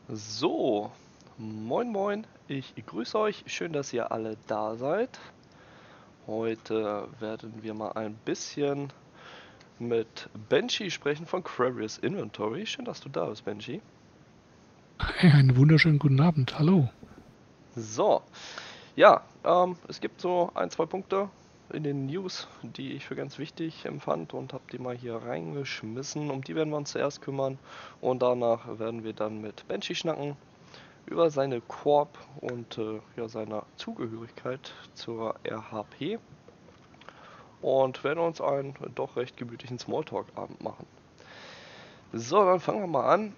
So, moin moin, ich grüße euch, schön, dass ihr alle da seid. Heute werden wir mal ein bisschen mit Benji sprechen von Quarius Inventory. Schön, dass du da bist, Benji. Hey, einen wunderschönen guten Abend. Hallo. So, ja, es gibt so ein, zwei Punkte in den News, die ich für ganz wichtig empfand und habe die mal hier reingeschmissen. Um die werden wir uns zuerst kümmern und danach werden wir dann mit Benji schnacken über seine Corp und ja, seiner Zugehörigkeit zur RHP und werden uns einen doch recht gemütlichen Smalltalk-Abend machen. So, dann fangen wir mal an.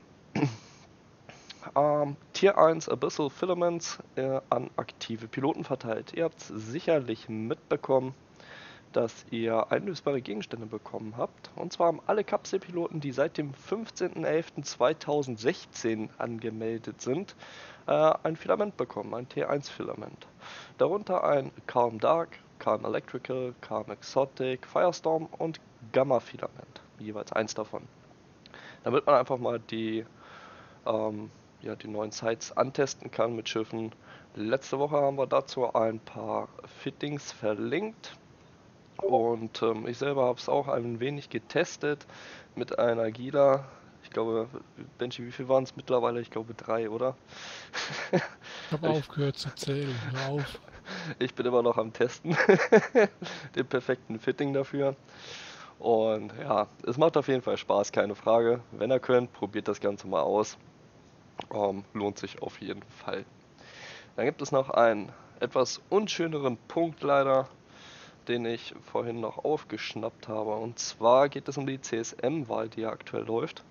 Tier 1 Abyssal Filaments an aktive Piloten verteilt. Ihr habt sicherlich mitbekommen, dass ihr einlösbare Gegenstände bekommen habt. Und zwar haben alle Kapselpiloten, die seit dem 15.11.2016 angemeldet sind, ein Filament bekommen, ein T1-Filament. Darunter ein Calm Dark, Calm Electrical, Calm Exotic, Firestorm und Gamma-Filament. Jeweils eins davon. Damit man einfach mal ähm, die neuen Sites antesten kann mit Schiffen. Letzte Woche haben wir dazu ein paar Fittings verlinkt. Und ich selber habe es auch ein wenig getestet mit einer Gila. Ich glaube, Benji, wie viel waren es mittlerweile? Ich glaube drei, oder? Ich habe ich, aufgehört zu zählen. Hör auf. ich bin immer noch am Testen. Den perfekten Fitting dafür. Und ja, es macht auf jeden Fall Spaß, keine Frage. Wenn ihr könnt, probiert das Ganze mal aus. Lohnt sich auf jeden Fall. Dann gibt es noch einen etwas unschöneren Punkt leider, den ich vorhin noch aufgeschnappt habe. Und zwar geht es um die CSM-Wahl, die ja aktuell läuft.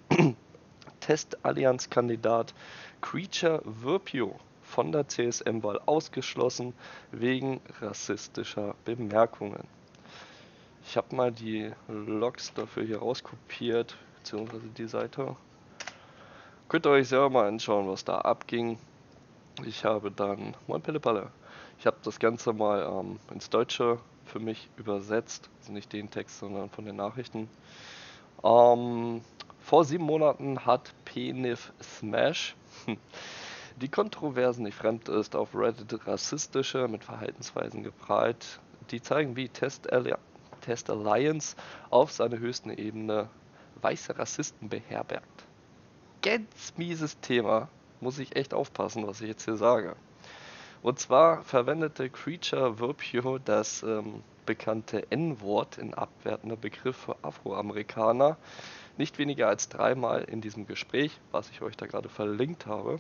Testallianz-Kandidat Creature Virpio von der CSM-Wahl ausgeschlossen wegen rassistischer Bemerkungen. Ich habe mal die Logs dafür hier rauskopiert, beziehungsweise die Seite. Könnt ihr euch selber mal anschauen, was da abging. Ich habe dann, moin Pillepalle, ich habe das Ganze mal ins Deutsche für mich übersetzt, also nicht den Text, sondern von den Nachrichten. Ähm, vor 7 Monaten hat PNIF Smash die Kontroversen nicht fremd ist, auf Reddit rassistische mit Verhaltensweisen geprahlt, die zeigen, wie Test Alliance auf seiner höchsten Ebene weiße Rassisten beherbergt. Ganz mieses Thema, muss ich echt aufpassen, was ich jetzt hier sage. Und zwar verwendete Creature Virpio das bekannte N-Wort in abwertender Begriff für Afroamerikaner nicht weniger als dreimal in diesem Gespräch, was ich euch da gerade verlinkt habe.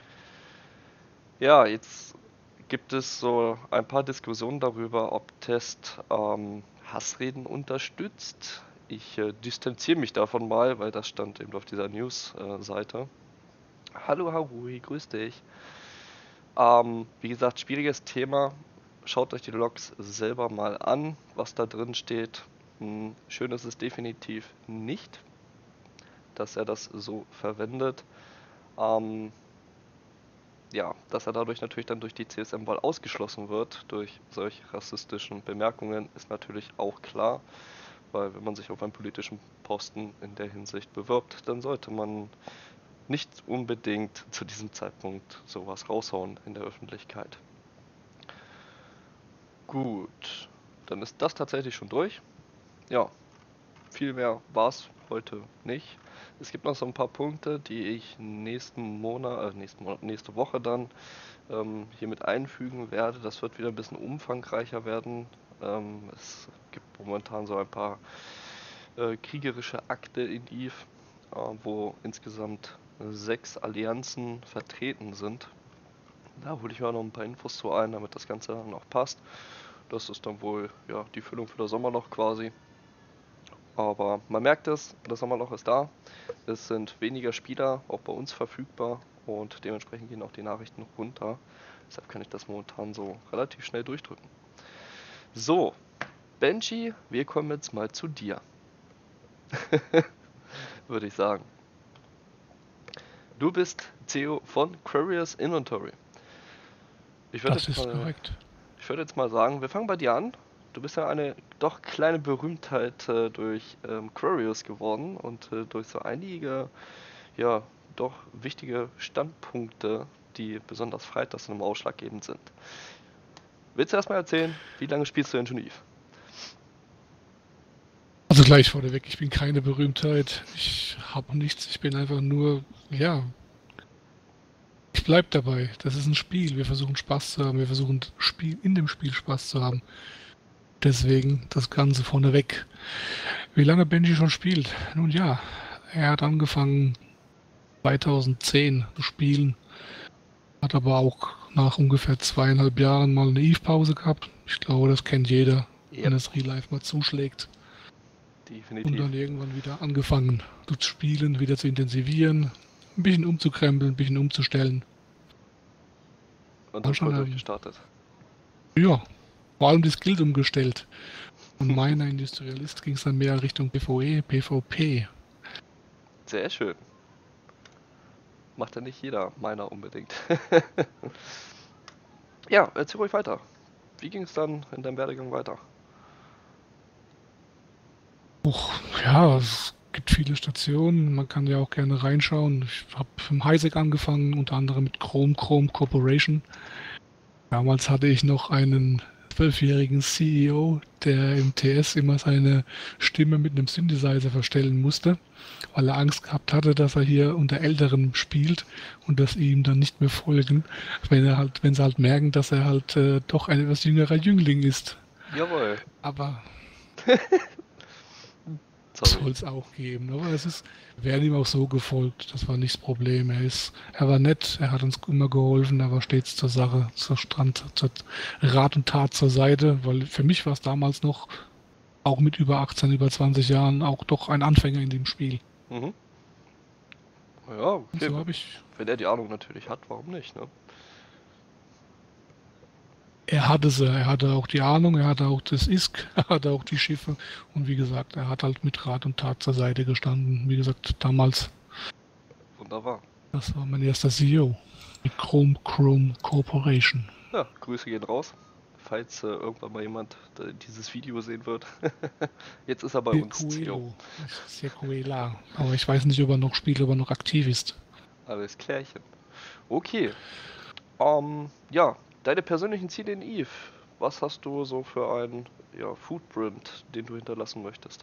Ja, jetzt gibt es so ein paar Diskussionen darüber, ob Test Hassreden unterstützt. Ich distanziere mich davon mal, weil das stand eben auf dieser News-Seite. Hallo Harui, grüß dich. Wie gesagt, schwieriges Thema. Schaut euch die Logs selber mal an, was da drin steht. Schön ist es definitiv nicht, dass er das so verwendet. Ähm, ja, dass er dadurch natürlich dann durch die CSM-Wahl ausgeschlossen wird, durch solche rassistischen Bemerkungen, ist natürlich auch klar. Weil wenn man sich auf einen politischen Posten in der Hinsicht bewirbt, dann sollte man nicht unbedingt zu diesem Zeitpunkt sowas raushauen in der Öffentlichkeit. Gut, dann ist das tatsächlich schon durch. Ja, viel mehr war es heute nicht. Es gibt noch so ein paar Punkte, die ich nächste Woche dann hier mit einfügen werde. Das wird wieder ein bisschen umfangreicher werden. Es gibt momentan so ein paar kriegerische Akte in Eve, wo insgesamt 6 Allianzen vertreten sind. Da hole ich mir noch ein paar Infos zu ein, damit das Ganze dann auch passt. Das ist dann wohl ja, die Füllung für das Sommerloch quasi. Aber man merkt es, das Sommerloch ist da. Es sind weniger Spieler auch bei uns verfügbar und dementsprechend gehen auch die Nachrichten runter. Deshalb kann ich das momentan so relativ schnell durchdrücken. So, Benji, wir kommen jetzt mal zu dir, würde ich sagen. Du bist CEO von Quarius Inventory. Ich würde Das jetzt ist mal, korrekt. ich würde jetzt mal sagen, wir fangen bei dir an. Du bist ja eine doch kleine Berühmtheit durch Quarius geworden und durch so einige ja, doch wichtige Standpunkte, die besonders freitags im ausschlaggebend sind. Willst du erstmal erzählen, wie lange spielst du denn schon Eve? Also gleich vorneweg, ich bin keine Berühmtheit. Ich habe nichts, ich bin einfach nur, ja, ich bleib dabei. Das ist ein Spiel. Wir versuchen Spaß zu haben. Wir versuchen in dem Spiel Spaß zu haben. Deswegen das Ganze vorneweg. Wie lange Benji schon spielt? Nun ja, er hat angefangen 2010 zu spielen. Hat aber auch nach ungefähr 2,5 Jahren mal eine Eve-Pause gehabt. Ich glaube, das kennt jeder, wenn das Real Life mal zuschlägt. Definitiv. Und dann irgendwann wieder angefangen zu spielen, wieder zu intensivieren, ein bisschen umzukrempeln, ein bisschen umzustellen. Und dann schon durchgestartet. Ja, vor allem die Skills umgestellt. Von meiner Industrialist ging es dann mehr Richtung PvE, PvP. Sehr schön. Macht ja nicht jeder, meiner unbedingt. Ja, erzähl ruhig weiter. Wie ging es dann in deinem Werdegang weiter? Ja, es gibt viele Stationen, man kann ja auch gerne reinschauen. Ich habe im Highsec angefangen, unter anderem mit Chrome Corporation. Damals hatte ich noch einen 12-jährigen CEO, der im TS immer seine Stimme mit einem Synthesizer verstellen musste, weil er Angst gehabt hatte, dass er hier unter Älteren spielt und dass ihm dann nicht mehr folgen, wenn sie halt merken, dass er halt doch ein etwas jüngerer Jüngling ist. Jawohl. Aber soll es auch geben. Aber werden ihm auch so gefolgt. Das war nicht das Problem. Er war nett, er hat uns immer geholfen, er war stets zur Sache, zur Rat und Tat zur Seite, weil für mich war es damals noch, auch mit über 18, über 20 Jahren, auch doch ein Anfänger in dem Spiel. Mhm. Ja, okay. So wenn er die Ahnung natürlich hat, warum nicht, ne? Er hatte auch die Ahnung, er hatte auch das ISK, er hatte auch die Schiffe und wie gesagt, er hat halt mit Rat und Tat zur Seite gestanden. Wie gesagt, damals. Wunderbar. Das war mein erster CEO mit Chrome Corporation. Ja, Grüße gehen raus, falls irgendwann mal jemand dieses Video sehen wird. Jetzt ist er bei uns CEO. Sequela. Aber ich weiß nicht, ob er noch spielt, ob er noch aktiv ist. Alles klärchen. Okay. Ja. Deine persönlichen Ziele in Eve. Was hast du so für einen Footprint, den du hinterlassen möchtest?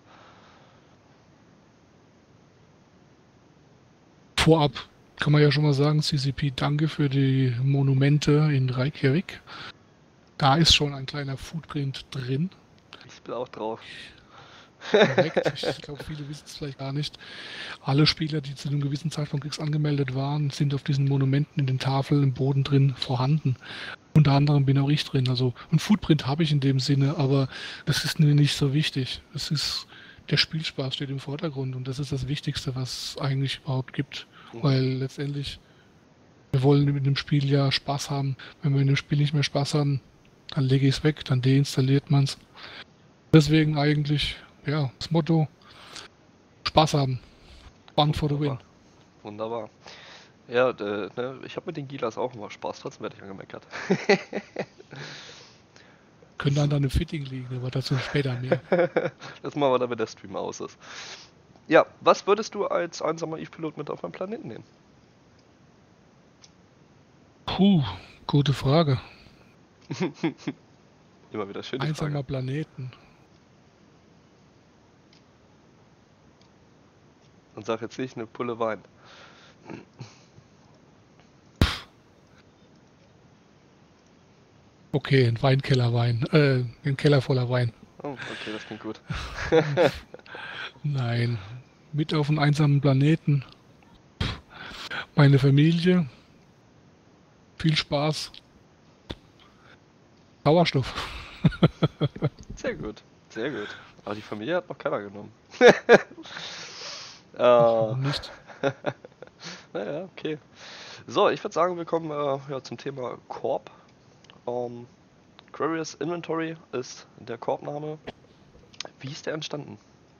Vorab kann man ja schon mal sagen, CCP, danke für die Monumente in Reykjavik. Da ist schon ein kleiner Footprint drin. Ich bin auch drauf. Korrekt. Ich glaube, viele wissen es vielleicht gar nicht. Alle Spieler, die zu einem gewissen Zeitpunkt X angemeldet waren, sind auf diesen Monumenten in den Tafeln im Boden drin vorhanden. Unter anderem bin auch ich drin. Also ein Footprint habe ich in dem Sinne, aber das ist mir nicht so wichtig. Der Spielspaß steht im Vordergrund und das ist das Wichtigste, was es eigentlich überhaupt gibt. Weil letztendlich, wir wollen mit dem Spiel ja Spaß haben. Wenn wir in dem Spiel nicht mehr Spaß haben, dann lege ich es weg, dann deinstalliert man es. Deswegen eigentlich, ja, das Motto, Spaß haben. Fun for the win. Wunderbar. Ja, ich habe mit den Gilas auch immer Spaß, trotzdem werde ich angemeckert. Könnte an deinem Fitting liegen, aber dazu später mehr. Das machen wir dann, wenn der Stream aus ist. Ja, was würdest du als einsamer Eve-Pilot mit auf einen Planeten nehmen? Gute Frage. Immer wieder schöne Einsamer Frage. Planeten. Und sag jetzt nicht eine Pulle Wein. Okay, ein Weinkellerwein. Ein Keller voller Wein. Oh, okay, das klingt gut. Nein. Mit auf einem einsamen Planeten. Meine Familie. Viel Spaß. Sauerstoff. Sehr gut, sehr gut. Aber die Familie hat noch keiner genommen. Nicht. Naja, okay. So, ich würde sagen, wir kommen zum Thema Corp. Quarius Inventory ist der Corp-Name. Wie ist der entstanden?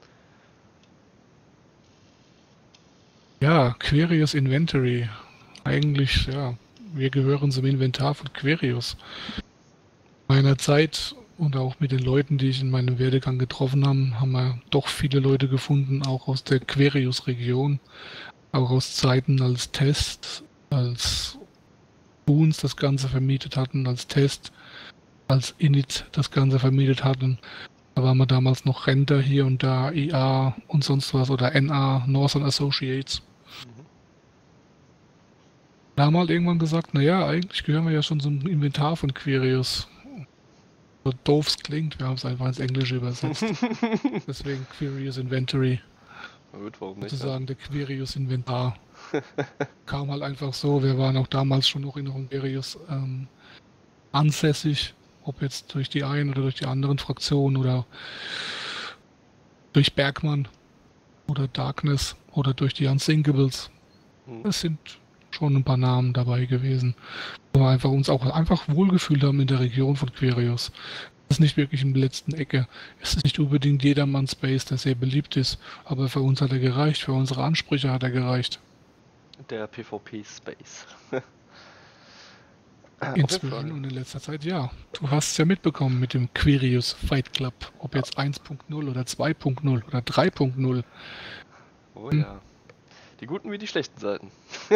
Ja, Quarius Inventory. Eigentlich, ja, wir gehören zum Inventar von Quarius. Meiner Zeit und auch mit den Leuten, die ich in meinem Werdegang getroffen habe, haben wir doch viele Leute gefunden, auch aus der Quarius-Region. auch aus Zeiten als Test, als Boons das Ganze vermietet hatten, als Test, als Init das Ganze vermietet hatten. Da waren wir damals noch Renter hier und da, IA und sonst was oder NA, Northern Associates. Mhm. Da haben wir halt irgendwann gesagt, naja, eigentlich gehören wir ja schon zum Inventar von Quirius. So doof es klingt, wir haben es einfach ins Englische übersetzt. Deswegen Quirius Inventory, Gut, warum nicht? Ja? sozusagen der Quirius Inventar. Kam halt einfach so, wir waren auch damals schon noch in Quirius ansässig, ob jetzt durch die einen oder durch die anderen Fraktionen oder durch Bergmann oder Darkness oder durch die Unsinkables. Hm. Es sind schon ein paar Namen dabei gewesen, wo wir einfach uns auch einfach wohlgefühlt haben in der Region von Quirius. Es ist nicht wirklich in der letzten Ecke. Es ist nicht unbedingt jedermanns Space, der sehr beliebt ist, aber für uns hat er gereicht, für unsere Ansprüche hat er gereicht. Der PvP-Space. Auf jeden Inzwischen Fall. und in letzter Zeit, ja. Du hast es ja mitbekommen mit dem Quirius Fight Club. Ob jetzt 1.0 oder 2.0 oder 3.0. Oh ja. Die guten wie die schlechten Seiten.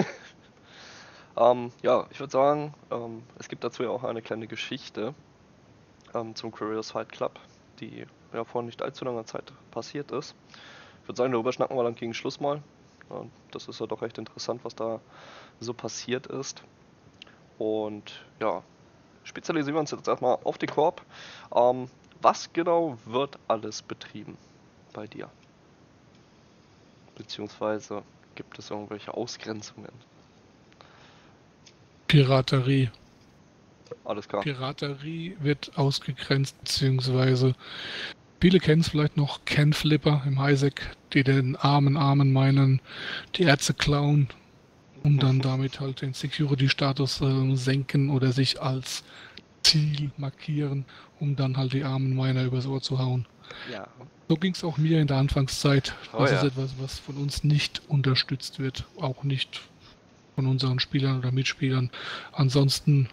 Ja, ich würde sagen, es gibt dazu ja auch eine kleine Geschichte zum Curious Fight Club, die ja vor nicht allzu langer Zeit passiert ist. Ich würde sagen, darüber schnacken wir dann gegen Schluss mal. Das ist ja doch recht interessant, was da so passiert ist. Und ja, spezialisieren wir uns jetzt erstmal auf die Corp. Was genau wird alles betrieben bei dir? Beziehungsweise gibt es irgendwelche Ausgrenzungen? Piraterie. Alles klar. Piraterie wird ausgegrenzt, beziehungsweise viele kennen es vielleicht noch, Ken Flipper im Highsec, die den armen meinen, die Ärzte klauen, um dann damit halt den Security-Status senken oder sich als Ziel markieren, um dann halt die armen Miner übers Ohr zu hauen. Ja. So ging es auch mir in der Anfangszeit. Oh Das ja. ist etwas, was von uns nicht unterstützt wird, auch nicht von unseren Spielern oder Mitspielern. Ansonsten,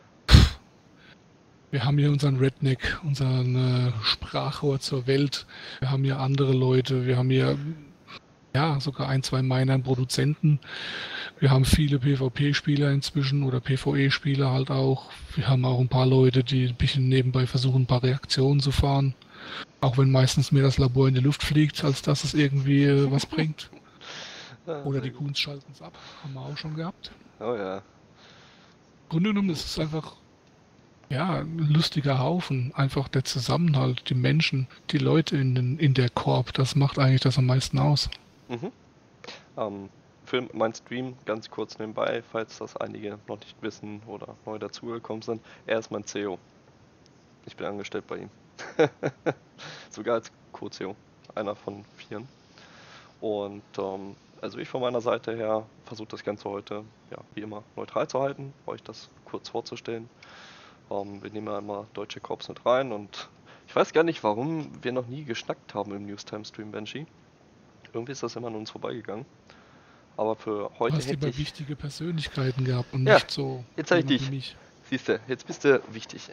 wir haben hier unseren Redneck, unseren Sprachrohr zur Welt. Wir haben hier andere Leute. Wir haben hier ja sogar ein, zwei Miner Produzenten. Wir haben viele PvP-Spieler inzwischen oder PvE-Spieler halt auch. Wir haben auch ein paar Leute, die ein bisschen nebenbei versuchen, ein paar Reaktionen zu fahren. Auch wenn meistens mehr das Labor in die Luft fliegt, als dass es irgendwie was bringt. Oder die Goons schalten es ab. Haben wir auch schon gehabt. Oh ja. Im Grunde genommen ist es einfach ja, ein lustiger Haufen. Einfach der Zusammenhalt, die Menschen, die Leute in der Corp. Das macht eigentlich das am meisten aus. Mhm. Für meinen Stream ganz kurz nebenbei, falls das einige noch nicht wissen oder neu dazugekommen sind. Er ist mein CEO. Ich bin angestellt bei ihm. Sogar als Co-CEO. Einer von 4. Und also ich von meiner Seite her versuche das Ganze heute, ja, wie immer, neutral zu halten, euch das kurz vorzustellen. Wir nehmen ja immer deutsche Corps mit rein und ich weiß gar nicht, warum wir noch nie geschnackt haben im Newstime-Stream, Benji. Irgendwie ist das immer an uns vorbeigegangen. Aber für Du heute hast hätte lieber ich... wichtige Persönlichkeiten gehabt und Ja, nicht so jetzt habe ich jemand dich. wie mich. Siehste, jetzt bist du wichtig.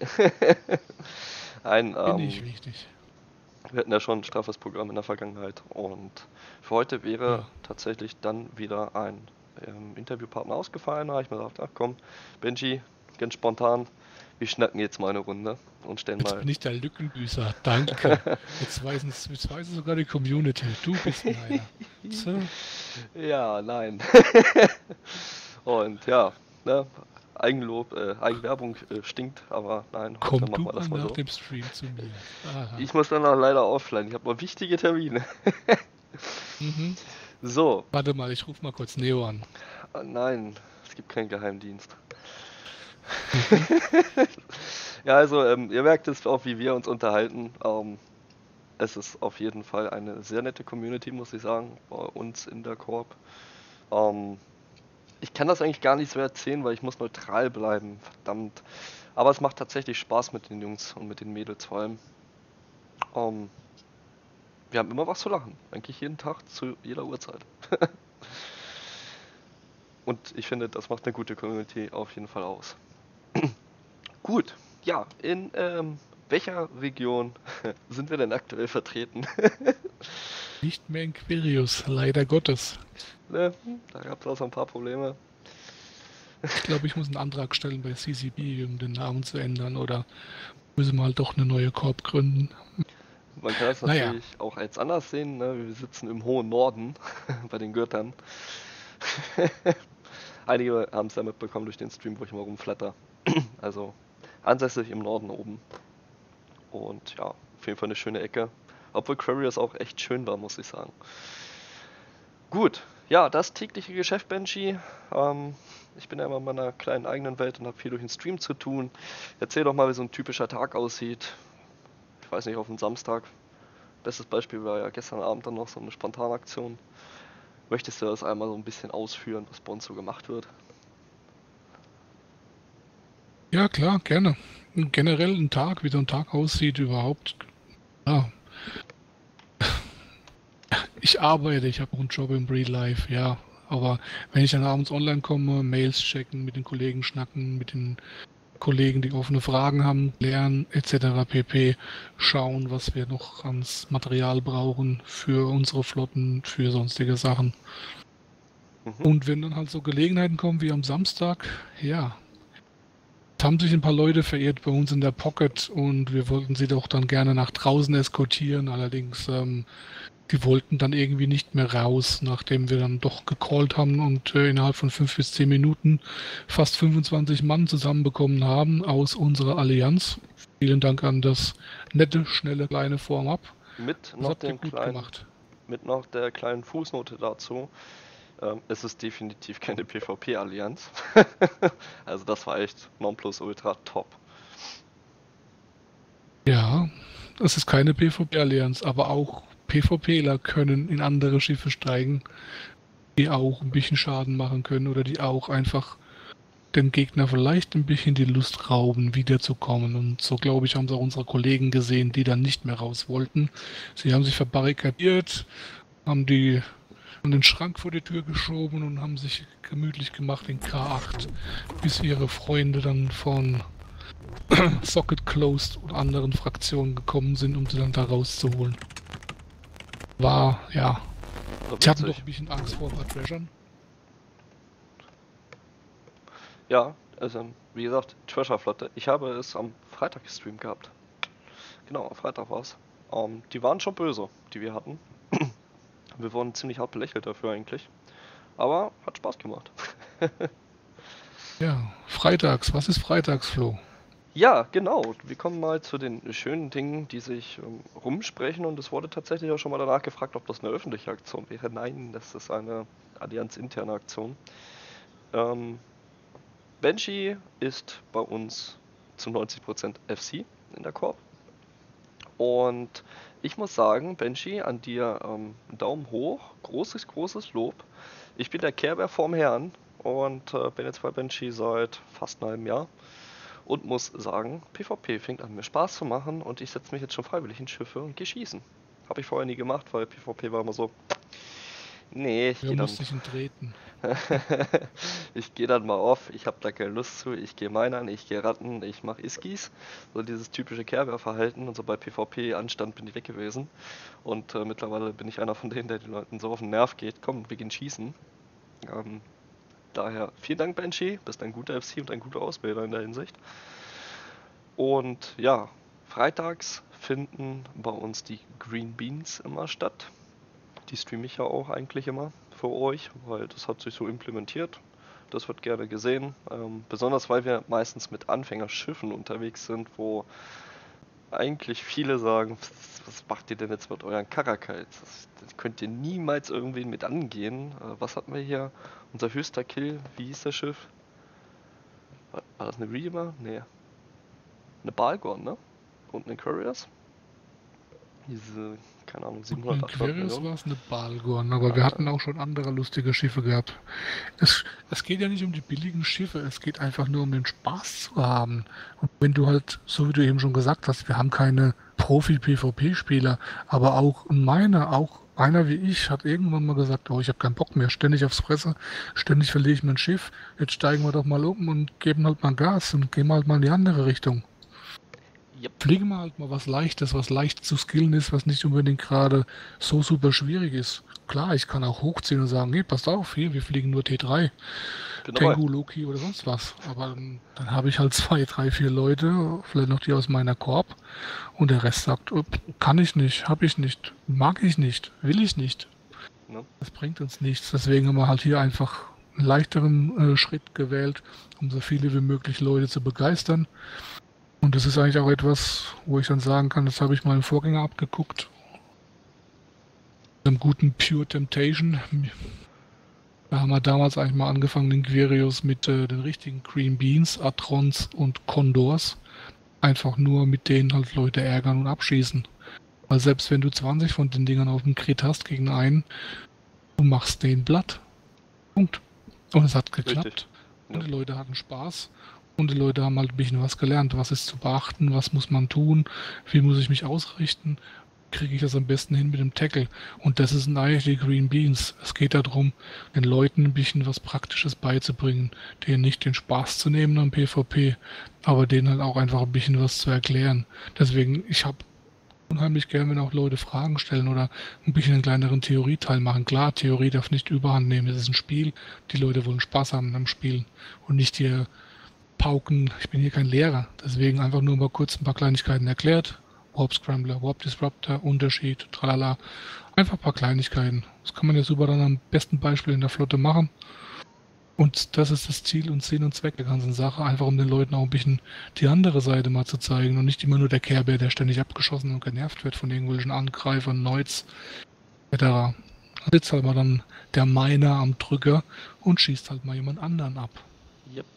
Bin ich wichtig. Wir hatten ja schon ein straffes Programm in der Vergangenheit und für heute wäre Ja. tatsächlich dann wieder ein Interviewpartner ausgefallen. Da habe ich mir gedacht, ach komm, Benji, ganz spontan, wir schnacken jetzt mal eine Runde und stellen Jetzt mal... bin ich der Lückenbüßer. Danke. Jetzt weiß sogar die Community. Du bist einer. So. Ja, nein. Und ja, ne, Eigenlob, Eigenwerbung stinkt, aber nein, heute Komm machen du wir das mal mal nach so. dem Stream zu mir. Aha. Ich muss dann auch leider offline, ich habe noch wichtige Termine. Mhm. So, Warte mal, ich rufe mal kurz Neo an. nein, es gibt keinen Geheimdienst. Ja, also ihr merkt es auch, wie wir uns unterhalten. Es ist auf jeden Fall eine sehr nette Community, muss ich sagen, bei uns in der Corp. Ich kann das eigentlich gar nicht so erzählen, weil ich muss neutral bleiben, verdammt. Aber es macht tatsächlich Spaß mit den Jungs und mit den Mädels vor allem. Wir haben immer was zu lachen, eigentlich jeden Tag zu jeder Uhrzeit. Und ich finde, das macht eine gute Community auf jeden Fall aus. Gut, ja, in welcher Region sind wir denn aktuell vertreten? Nicht mehr in Quirius, leider Gottes. Ne, da gab es auch so ein paar Probleme. Ich glaube, ich muss einen Antrag stellen bei CCP, um den Namen zu ändern, oder müssen wir halt doch eine neue Corp gründen. Man kann das Naja, natürlich auch als anders sehen, ne? Wir sitzen im hohen Norden bei den Göttern. Einige haben es ja mitbekommen durch den Stream, wo ich immer rumflatter. Also ansässig im Norden oben. Und ja, auf jeden Fall eine schöne Ecke. Obwohl Quarius auch echt schön war, muss ich sagen. Gut, ja, das tägliche Geschäft, Benji. Ich bin ja immer in meiner kleinen eigenen Welt und habe viel durch den Stream zu tun. Erzähl doch mal, wie so ein typischer Tag aussieht. Ich weiß nicht, auf einen Samstag. Bestes Beispiel war ja gestern Abend dann noch so eine Spontanaktion. Möchtest du das einmal so ein bisschen ausführen, was bei uns so gemacht wird? ja klar, gerne. Generell ein Tag, wie so ein Tag aussieht überhaupt. Ja, ich arbeite, ich habe auch einen Job im Real Life, ja. Aber wenn ich dann abends online komme, Mails checken, mit den Kollegen schnacken, mit den Kollegen, die offene Fragen haben, lernen etc. pp. Schauen, was wir noch ans Material brauchen für unsere Flotten, für sonstige Sachen. Mhm. Und wenn dann halt so Gelegenheiten kommen wie am Samstag, ja, es haben sich ein paar Leute verirrt bei uns in der Pocket und wir wollten sie doch dann gerne nach draußen eskortieren. Allerdings, die wollten dann irgendwie nicht mehr raus, nachdem wir dann doch gecallt haben und innerhalb von 5 bis 10 Minuten fast 25 Mann zusammenbekommen haben aus unserer Allianz. Vielen Dank an das nette, schnelle, kleine Form-Up. Mit Das noch habt ihr dem gut kleinen, gemacht. mit noch der kleinen Fußnote dazu. Es ist definitiv keine PvP-Allianz. Also das war echt Nonplusultra top. Ja, das ist keine PvP-Allianz, aber auch PvPler können in andere Schiffe steigen, die auch ein bisschen Schaden machen können oder die auch einfach dem Gegner vielleicht ein bisschen die Lust rauben, wiederzukommen. Und so, glaube ich, haben sie auch unsere Kollegen gesehen, die dann nicht mehr raus wollten. Sie haben sich verbarrikadiert, haben den Schrank vor die Tür geschoben und haben sich gemütlich gemacht in K8, bis ihre Freunde dann von Socket Closed und anderen Fraktionen gekommen sind, um sie dann da rauszuholen. War, ja, War ich hatte doch witzig. ein bisschen Angst vor ein paar Treasuren. Ja, also wie gesagt, Treasure-Flotte. Ich habe es am Freitag gestreamt gehabt. Genau, am Freitag war es. Die waren schon böse, die wir hatten. Wir wurden ziemlich hart belächelt dafür eigentlich. Aber hat Spaß gemacht. Ja, freitags. Was ist freitags, Flo? Ja, genau. Wir kommen mal zu den schönen Dingen, die sich rumsprechen. Und es wurde tatsächlich auch schon mal danach gefragt, ob das eine öffentliche Aktion wäre. Nein, das ist eine Allianz-interne Aktion. Ähm, Benji ist bei uns zu 90% FC in der Corp. Und ich muss sagen, Benji, an dir Daumen hoch, großes, großes Lob. Ich bin der Care-Bär vorm Herrn und bin jetzt bei Benji seit fast einem halben Jahr und muss sagen, PvP fängt an mir Spaß zu machen und ich setze mich jetzt schon freiwillig in Schiffe und gehe schießen. Habe ich vorher nie gemacht, weil PvP war immer so, nee, ich Ja, gehe dann musste ich ihn treten. ich gehe dann mal off, ich habe da keine Lust zu, ich gehe minern, ich gehe Ratten, ich mache Iskis. So dieses typische Kehrwehrverhalten und so bei PvP-Anstand bin ich weg gewesen. Und mittlerweile bin ich einer von denen, der den Leuten so auf den Nerv geht, komm, wir gehen schießen. Ähm, Daher vielen Dank, Benji, bist ein guter FC und ein guter Ausbilder in der Hinsicht. Und ja, freitags finden bei uns die Green Beans immer statt. Die streame ich ja auch eigentlich immer für euch, weil das hat sich so implementiert. Das wird gerne gesehen. Besonders weil wir meistens mit Anfängerschiffen unterwegs sind, wo eigentlich viele sagen, was macht ihr denn jetzt mit euren Karakals? Das könnt ihr niemals irgendwen mit angehen. Was hatten wir hier? Unser höchster Kill, wie hieß das Schiff? War das eine Reamer? Nee. Eine Balgon, ne? Und eine Couriers? Diese, keine Ahnung, Und in 700, 800 Querius Millionen? war es eine Balgon, aber wir hatten Alter. auch schon andere lustige Schiffe gehabt. Es geht ja nicht um die billigen Schiffe, es geht einfach nur um den Spaß zu haben. Und wenn du halt, so wie du eben schon gesagt hast, wir haben keine Profi-PvP-Spieler, aber auch auch einer wie ich hat irgendwann mal gesagt, oh, ich habe keinen Bock mehr, ständig aufs Fresse, ständig verliere ich mein Schiff, jetzt steigen wir doch mal um und geben halt mal Gas und gehen halt mal in die andere Richtung. Yep. Fliegen wir halt mal was Leichtes, was leicht zu skillen ist, was nicht unbedingt gerade so super schwierig ist. Klar, ich kann auch hochziehen und sagen, hey, passt auf, hier, wir fliegen nur T3, Bin dabei. Tengu, Loki oder sonst was. Aber dann habe ich halt zwei, drei, vier Leute, vielleicht noch die aus meiner Korb und der Rest sagt, kann ich nicht, habe ich nicht, mag ich nicht, will ich nicht. Ne? Das bringt uns nichts. Deswegen haben wir halt hier einfach einen leichteren Schritt gewählt, um so viele wie möglich Leute zu begeistern. Und das ist eigentlich auch etwas, wo ich dann sagen kann, das habe ich meinem Vorgänger abgeguckt. Einem guten Pure Temptation. Da haben wir damals eigentlich mal angefangen, den Quirios mit den richtigen Green Beans, Atrons und Condors. Einfach nur mit denen halt Leute ärgern und abschießen. Weil selbst wenn du 20 von den Dingern auf dem Crit hast gegen einen, du machst den platt. Punkt. Und es hat Richtig. geklappt. Ja. Und die Leute hatten Spaß. Und die Leute haben halt ein bisschen was gelernt. Was ist zu beachten? Was muss man tun? Wie muss ich mich ausrichten? Kriege ich das am besten hin mit dem Tackle? Und das sind eigentlich die Green Beans. Es geht darum, den Leuten ein bisschen was Praktisches beizubringen. Denen nicht den Spaß zu nehmen am PvP, aber denen halt auch einfach ein bisschen was zu erklären. Deswegen, ich habe unheimlich gern, wenn auch Leute Fragen stellen oder ein bisschen einen kleineren Theorieteil machen. Klar, Theorie darf nicht überhand nehmen. Es ist ein Spiel. Die Leute wollen Spaß haben am Spielen und nicht hier pauken. Ich bin hier kein Lehrer. Deswegen einfach nur mal kurz ein paar Kleinigkeiten erklärt. Warp Scrambler, Warp Disruptor, Unterschied, tralala. Einfach ein paar Kleinigkeiten. Das kann man ja super dann am besten Beispiel in der Flotte machen. Und das ist das Ziel und Sinn und Zweck der ganzen Sache, einfach um den Leuten auch ein bisschen die andere Seite mal zu zeigen und nicht immer nur der Care Bear, der ständig abgeschossen und genervt wird von irgendwelchen Angreifern, Neuts etc. Da sitzt halt mal dann der Miner am Drücker und schießt halt mal jemand anderen ab. Yep.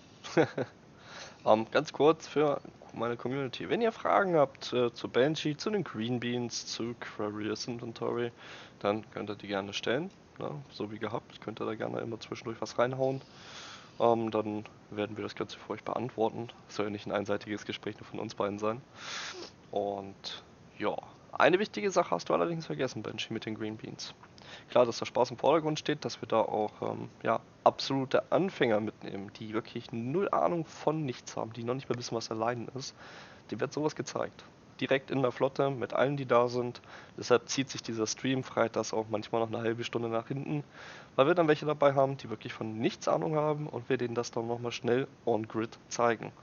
Ganz kurz für meine Community. Wenn ihr Fragen habt zu Banshee, zu den Green Beans, zu Quarius Inventory, dann könnt ihr die gerne stellen. Ne? So wie gehabt. Könnt ihr da gerne immer zwischendurch was reinhauen. Dann werden wir das Ganze für euch beantworten. Soll ja nicht ein einseitiges Gespräch nur von uns beiden sein. Und ja, eine wichtige Sache hast du allerdings vergessen, Banshee, mit den Green Beans. Klar, dass der Spaß im Vordergrund steht, dass wir da auch ja, absolute Anfänger mitnehmen, die wirklich null Ahnung von nichts haben, die noch nicht mal wissen, was allein ist. Dem wird sowas gezeigt. Direkt in der Flotte, mit allen, die da sind. Deshalb zieht sich dieser Stream freitags auch manchmal noch eine halbe Stunde nach hinten, weil wir dann welche dabei haben, die wirklich von nichts Ahnung haben und wir denen das dann nochmal schnell on-grid zeigen.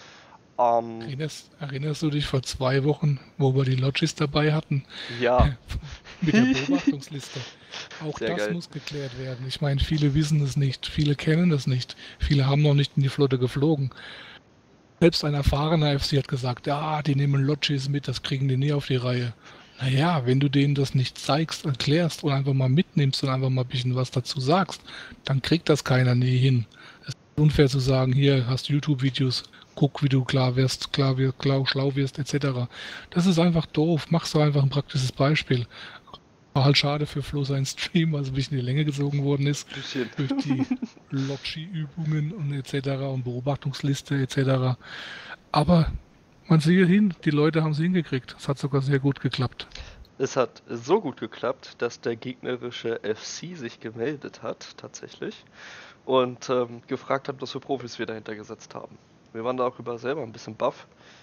Erinnerst du dich vor 2 Wochen, wo wir die Logis dabei hatten? Ja, Mit der Beobachtungsliste. Auch sehr das geil. muss geklärt werden. Ich meine, viele wissen es nicht, viele kennen es nicht, viele haben noch nicht in die Flotte geflogen. Selbst ein erfahrener FC hat gesagt, ja, die nehmen Logis mit, das kriegen die nie auf die Reihe. Naja, wenn du denen das nicht zeigst, erklärst und einfach mal mitnimmst und einfach mal ein bisschen was dazu sagst, dann kriegt das keiner nie hin. Es ist unfair zu sagen, hier hast du YouTube-Videos, guck, wie du klar wirst, schlau wirst, etc. Das ist einfach doof. Machst du einfach ein praktisches Beispiel. War halt schade für Flo sein Stream, also ein bisschen in die Länge gezogen worden ist Bisschen. durch die Logi-Übungen und etc. und Beobachtungsliste etc. Aber man sieht hin, die Leute haben es hingekriegt. Es hat sogar sehr gut geklappt. Es hat so gut geklappt, dass der gegnerische FC sich gemeldet hat, tatsächlich, und gefragt hat, was für Profis wir dahinter gesetzt haben. Wir waren darüber selber ein bisschen baff,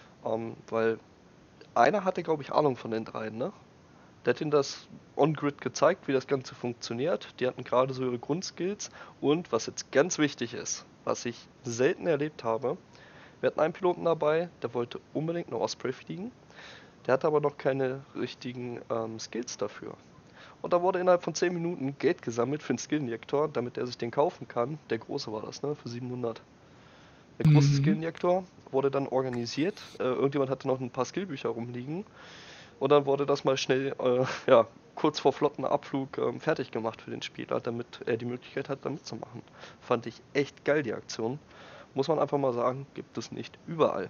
weil einer hatte, glaube ich, Ahnung von den dreien, ne? Der hat ihnen das on-grid gezeigt, wie das Ganze funktioniert. Die hatten gerade so ihre Grundskills. Und was jetzt ganz wichtig ist, was ich selten erlebt habe, wir hatten einen Piloten dabei, der wollte unbedingt eine Osprey fliegen. Der hatte aber noch keine richtigen Skills dafür. Und da wurde innerhalb von 10 Minuten Geld gesammelt für einen Skill-Injektor, damit er sich den kaufen kann. Der große war das, ne? Für 700. Der große Mhm. Skill-Injektor wurde dann organisiert. Irgendjemand hatte noch ein paar Skillbücher rumliegen. Und dann wurde das mal schnell, ja, kurz vor Flottenabflug fertig gemacht für den Spieler, damit er die Möglichkeit hat, da mitzumachen. Fand ich echt geil, die Aktion. Muss man einfach mal sagen, gibt es nicht überall.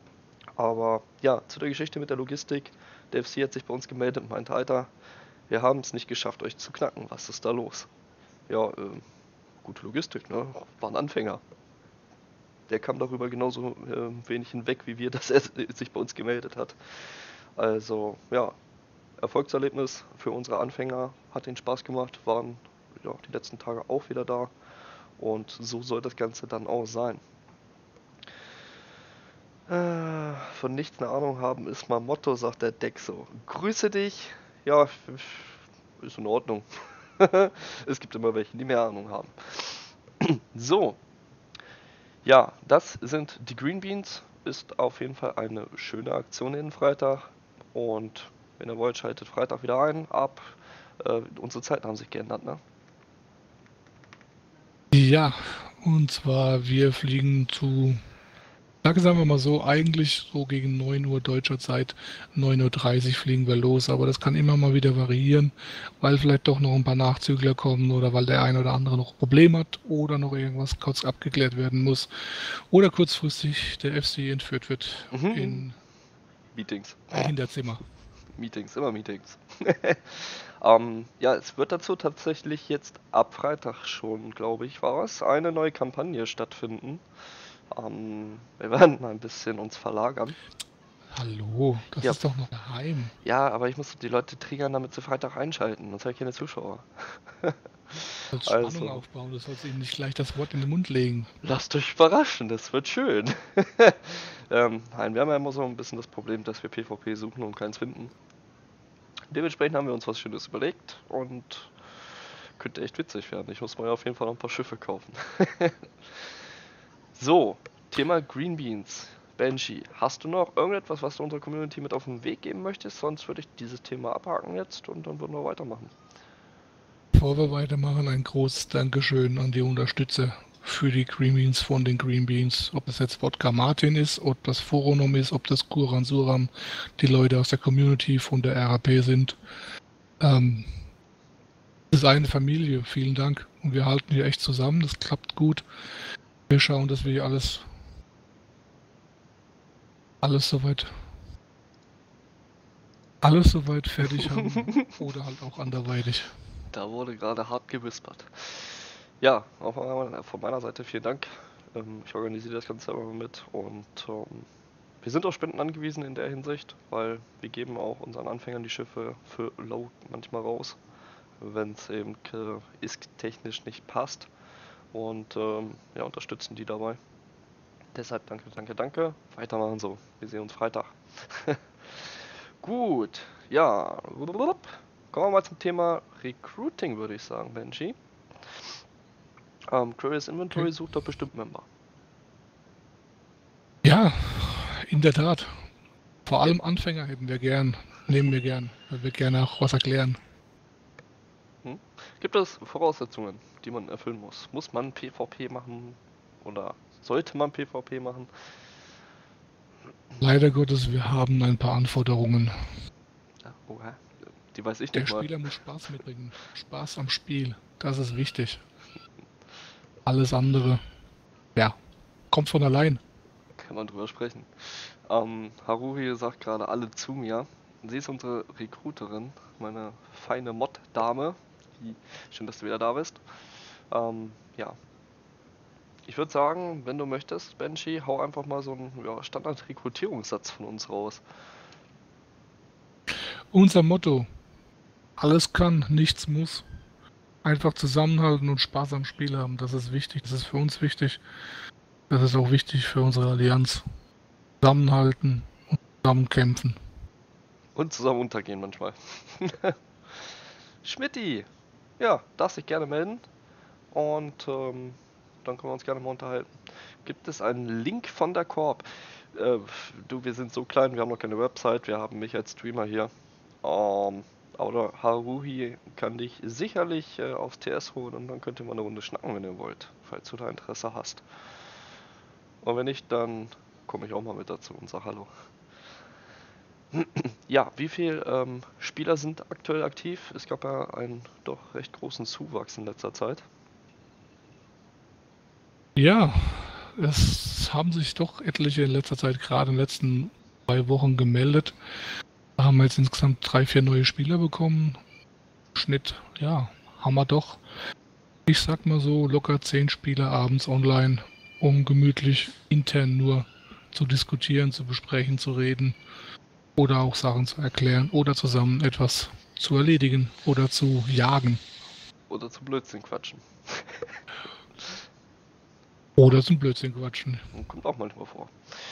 Aber ja, zu der Geschichte mit der Logistik. Der FC hat sich bei uns gemeldet und meinte, Alter, wir haben es nicht geschafft, euch zu knacken. Was ist da los? Ja, gute Logistik, ne? War ein Anfänger. Der kam darüber genauso wenig hinweg, wie wir, dass er sich bei uns gemeldet hat. Also, ja, Erfolgserlebnis für unsere Anfänger, hat den Spaß gemacht, waren ja, die letzten Tage auch wieder da und so soll das Ganze dann auch sein. Von nichts eine Ahnung haben ist mein Motto, sagt der Deck so. Grüße dich. Ja, ist in Ordnung. Es gibt immer welche, die mehr Ahnung haben. So, ja, das sind die Green Beans. Ist auf jeden Fall eine schöne Aktion jeden Freitag. Und wenn ihr wollt, schaltet Freitag wieder ein. Unsere Zeiten haben sich geändert, ne? Ja, und zwar wir fliegen sagen wir mal so, eigentlich so gegen 9 Uhr deutscher Zeit, 9:30 Uhr fliegen wir los, aber das kann immer mal wieder variieren, weil vielleicht doch noch ein paar Nachzügler kommen oder weil der ein oder andere noch ein Problem hat oder noch irgendwas kurz abgeklärt werden muss oder kurzfristig der FC entführt wird in Meetings. ein Hinterzimmer. Meetings, immer Meetings. Ja, es wird dazu tatsächlich jetzt ab Freitag schon, glaube ich, war es, eine neue Kampagne stattfinden. Wir werden mal ein bisschen uns verlagern. Hallo, das Ja, ist doch noch geheim. ja, aber ich muss die Leute triggern, damit sie Freitag einschalten, sonst habe ich keine Zuschauer. Als Spannung Also, aufbauen, du sollst ihnen nicht gleich das Wort in den Mund legen. lasst euch überraschen, das wird schön. Nein, wir haben ja immer so ein bisschen das Problem, dass wir PvP suchen und keins finden. Dementsprechend haben wir uns was Schönes überlegt und könnte echt witzig werden. Ich muss mir auf jeden Fall noch ein paar Schiffe kaufen. So, Thema Green Beans. Benji, hast du noch irgendetwas, was du unserer Community mit auf den Weg geben möchtest? Sonst würde ich dieses Thema abhaken jetzt und dann würden wir weitermachen. Bevor wir weitermachen, ein großes Dankeschön an die Unterstützer für die Green Beans von den Green Beans. Ob es jetzt Wodka Martin ist, ob das Foronom ist, ob das Kuran Suram, die Leute aus der Community von der RAP sind. Es ist eine Familie, vielen Dank. Und wir halten hier echt zusammen, das klappt gut. Wir schauen, dass wir hier alles soweit fertig haben oder halt auch anderweitig. Da wurde gerade hart gewispert. Ja, auch von meiner Seite vielen Dank. Ich organisiere das Ganze selber mit und wir sind auf Spenden angewiesen in der Hinsicht, weil wir geben auch unseren Anfängern die Schiffe für Low manchmal raus, wenn es eben ist-technisch nicht passt und ja, unterstützen die dabei. Deshalb danke, danke, danke. Weitermachen so. Wir sehen uns Freitag. Gut, ja. Kommen wir mal zum Thema Recruiting, würde ich sagen, Benji. Curious Inventory sucht doch bestimmt Member. Ja, in der Tat. Vor allem Anfänger nehmen wir gern, weil wir gerne auch was erklären. Gibt es Voraussetzungen, die man erfüllen muss? Muss man PvP machen oder sollte man PvP machen? Leider Gottes, wir haben ein paar Anforderungen. Ja, oha. Die weiß ich Der nicht mal. Spieler muss Spaß mitbringen. Spaß am Spiel. Das ist wichtig. Alles andere, ja, kommt von allein. Kann man drüber sprechen. Haruhi sagt gerade alle zu mir. Sie ist unsere Recruiterin, meine feine Mod-Dame. Schön, dass du wieder da bist. Ja. Ich würde sagen, wenn du möchtest, Benji, hau einfach mal so einen Standard-Rekrutierungssatz von uns raus. Unser Motto: Alles kann, nichts muss. Einfach zusammenhalten und Spaß am Spiel haben. Das ist wichtig. Das ist für uns wichtig. Das ist auch wichtig für unsere Allianz. Zusammenhalten und zusammen kämpfen. Und zusammen untergehen manchmal. Schmidti! Ja, darfst dich gerne melden. Und dann können wir uns gerne mal unterhalten. Gibt es einen Link von der Corp? Wir sind so klein, wir haben noch keine Website, wir haben mich als Streamer hier. Aber Haruhi kann dich sicherlich aufs TS holen und dann könnt ihr mal eine Runde schnacken, wenn ihr wollt, falls du da Interesse hast. Und wenn nicht, dann komme ich auch mal mit dazu und sag Hallo. Ja, wie viele Spieler sind aktuell aktiv? Es gab ja einen doch recht großen Zuwachs in letzter Zeit. Ja, es haben sich doch etliche in letzter Zeit, gerade in den letzten 2 Wochen gemeldet. Da haben wir jetzt insgesamt 3, 4 neue Spieler bekommen. Schnitt, ja, haben wir doch. Ich sag mal so, locker 10 Spieler abends online, um gemütlich intern nur zu diskutieren, zu besprechen, zu reden oder auch Sachen zu erklären oder zusammen etwas zu erledigen oder zu jagen. Oder zu Blödsinn quatschen. Oder zum Blödsinn quatschen. Kommt auch manchmal vor.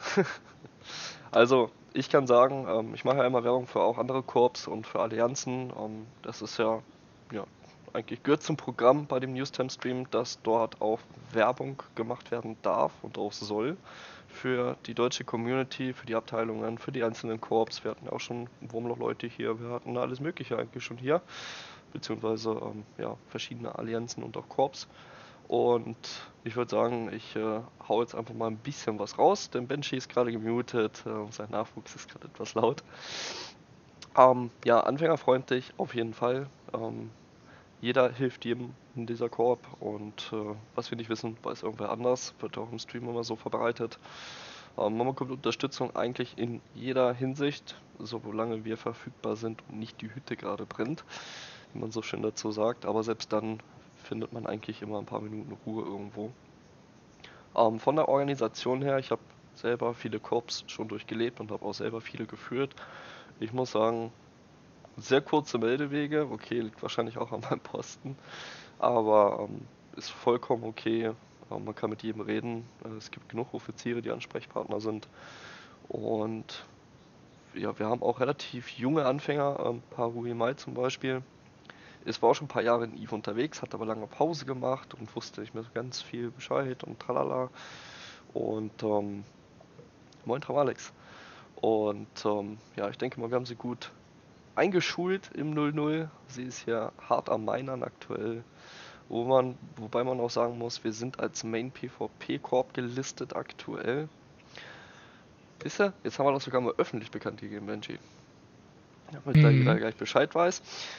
Also, ich kann sagen, ich mache ja immer Werbung für auch andere Corps und für Allianzen. Das ist ja, eigentlich gehört zum Programm bei dem Newstime-Stream, dass dort auch Werbung gemacht werden darf und auch soll für die deutsche Community, für die Abteilungen, für die einzelnen Corps. Wir hatten auch schon Wurmloch-Leute hier, wir hatten alles Mögliche eigentlich schon hier, beziehungsweise ja, verschiedene Allianzen und auch Corps. Und ich würde sagen, ich hau jetzt einfach mal ein bisschen was raus, denn Benji ist gerade gemutet, sein Nachwuchs ist gerade etwas laut. Ja, anfängerfreundlich auf jeden Fall. Jeder hilft jedem in dieser Koop und was wir nicht wissen, weiß irgendwer anders, wird auch im Stream immer so verbreitet. Man bekommt Unterstützung eigentlich in jeder Hinsicht, solange wir verfügbar sind und nicht die Hütte gerade brennt, wie man so schön dazu sagt, aber selbst dann findet man eigentlich immer ein paar Minuten Ruhe irgendwo. Von der Organisation her, ich habe selber viele Corps schon durchgelebt und habe auch selber viele geführt. Ich muss sagen, sehr kurze Meldewege, okay, liegt wahrscheinlich auch an meinem Posten, aber ist vollkommen okay. Man kann mit jedem reden. Es gibt genug Offiziere, die Ansprechpartner sind. Und ja, wir haben auch relativ junge Anfänger, Haruhi Mai zum Beispiel. Es war auch schon ein paar Jahre in EVE unterwegs, hat aber lange Pause gemacht und wusste nicht mehr so ganz viel Bescheid und tralala. Und moin Alex. Und ja, ich denke mal, wir haben sie gut eingeschult im 00. Sie ist ja hart am Minern aktuell. Wobei man auch sagen muss, wir sind als Main PvP Corp gelistet aktuell. Wisst ihr? Jetzt haben wir das sogar mal öffentlich bekannt gegeben, Benji. Damit da jeder gleich Bescheid weiß.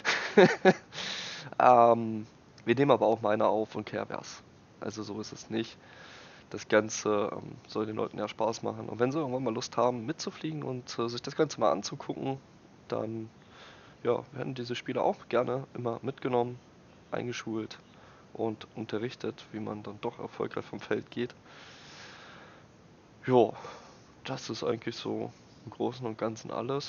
Wir nehmen aber auch Miner auf und Kerbers. Also so ist es nicht. Das Ganze soll den Leuten ja Spaß machen. Und wenn sie irgendwann mal Lust haben, mitzufliegen und sich das Ganze mal anzugucken, dann ja, werden diese Spieler auch gerne immer mitgenommen, eingeschult und unterrichtet, wie man dann doch erfolgreich vom Feld geht. Ja, das ist eigentlich so im Großen und Ganzen alles.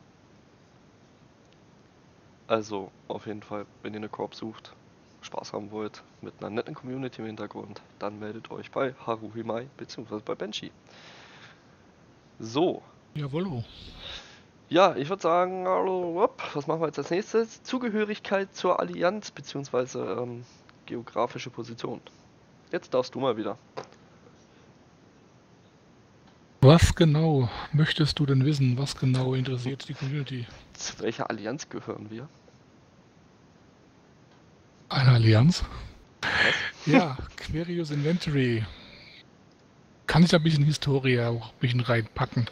Also auf jeden Fall, wenn ihr eine Koop sucht, Spaß haben wollt, mit einer netten Community im Hintergrund, dann meldet euch bei Haruhi Mai bzw. bei Benji. So. Jawollo. Ja, ich würde sagen, was machen wir jetzt als nächstes? Zugehörigkeit zur Allianz bzw. geografische Position. Jetzt darfst du mal wieder. Was genau möchtest du denn wissen? Was genau interessiert die Community? Zu welcher Allianz gehören wir? Eine Allianz? Ja, Querius Inventory. Kann ich da ein bisschen Historie auch ein bisschen reinpacken?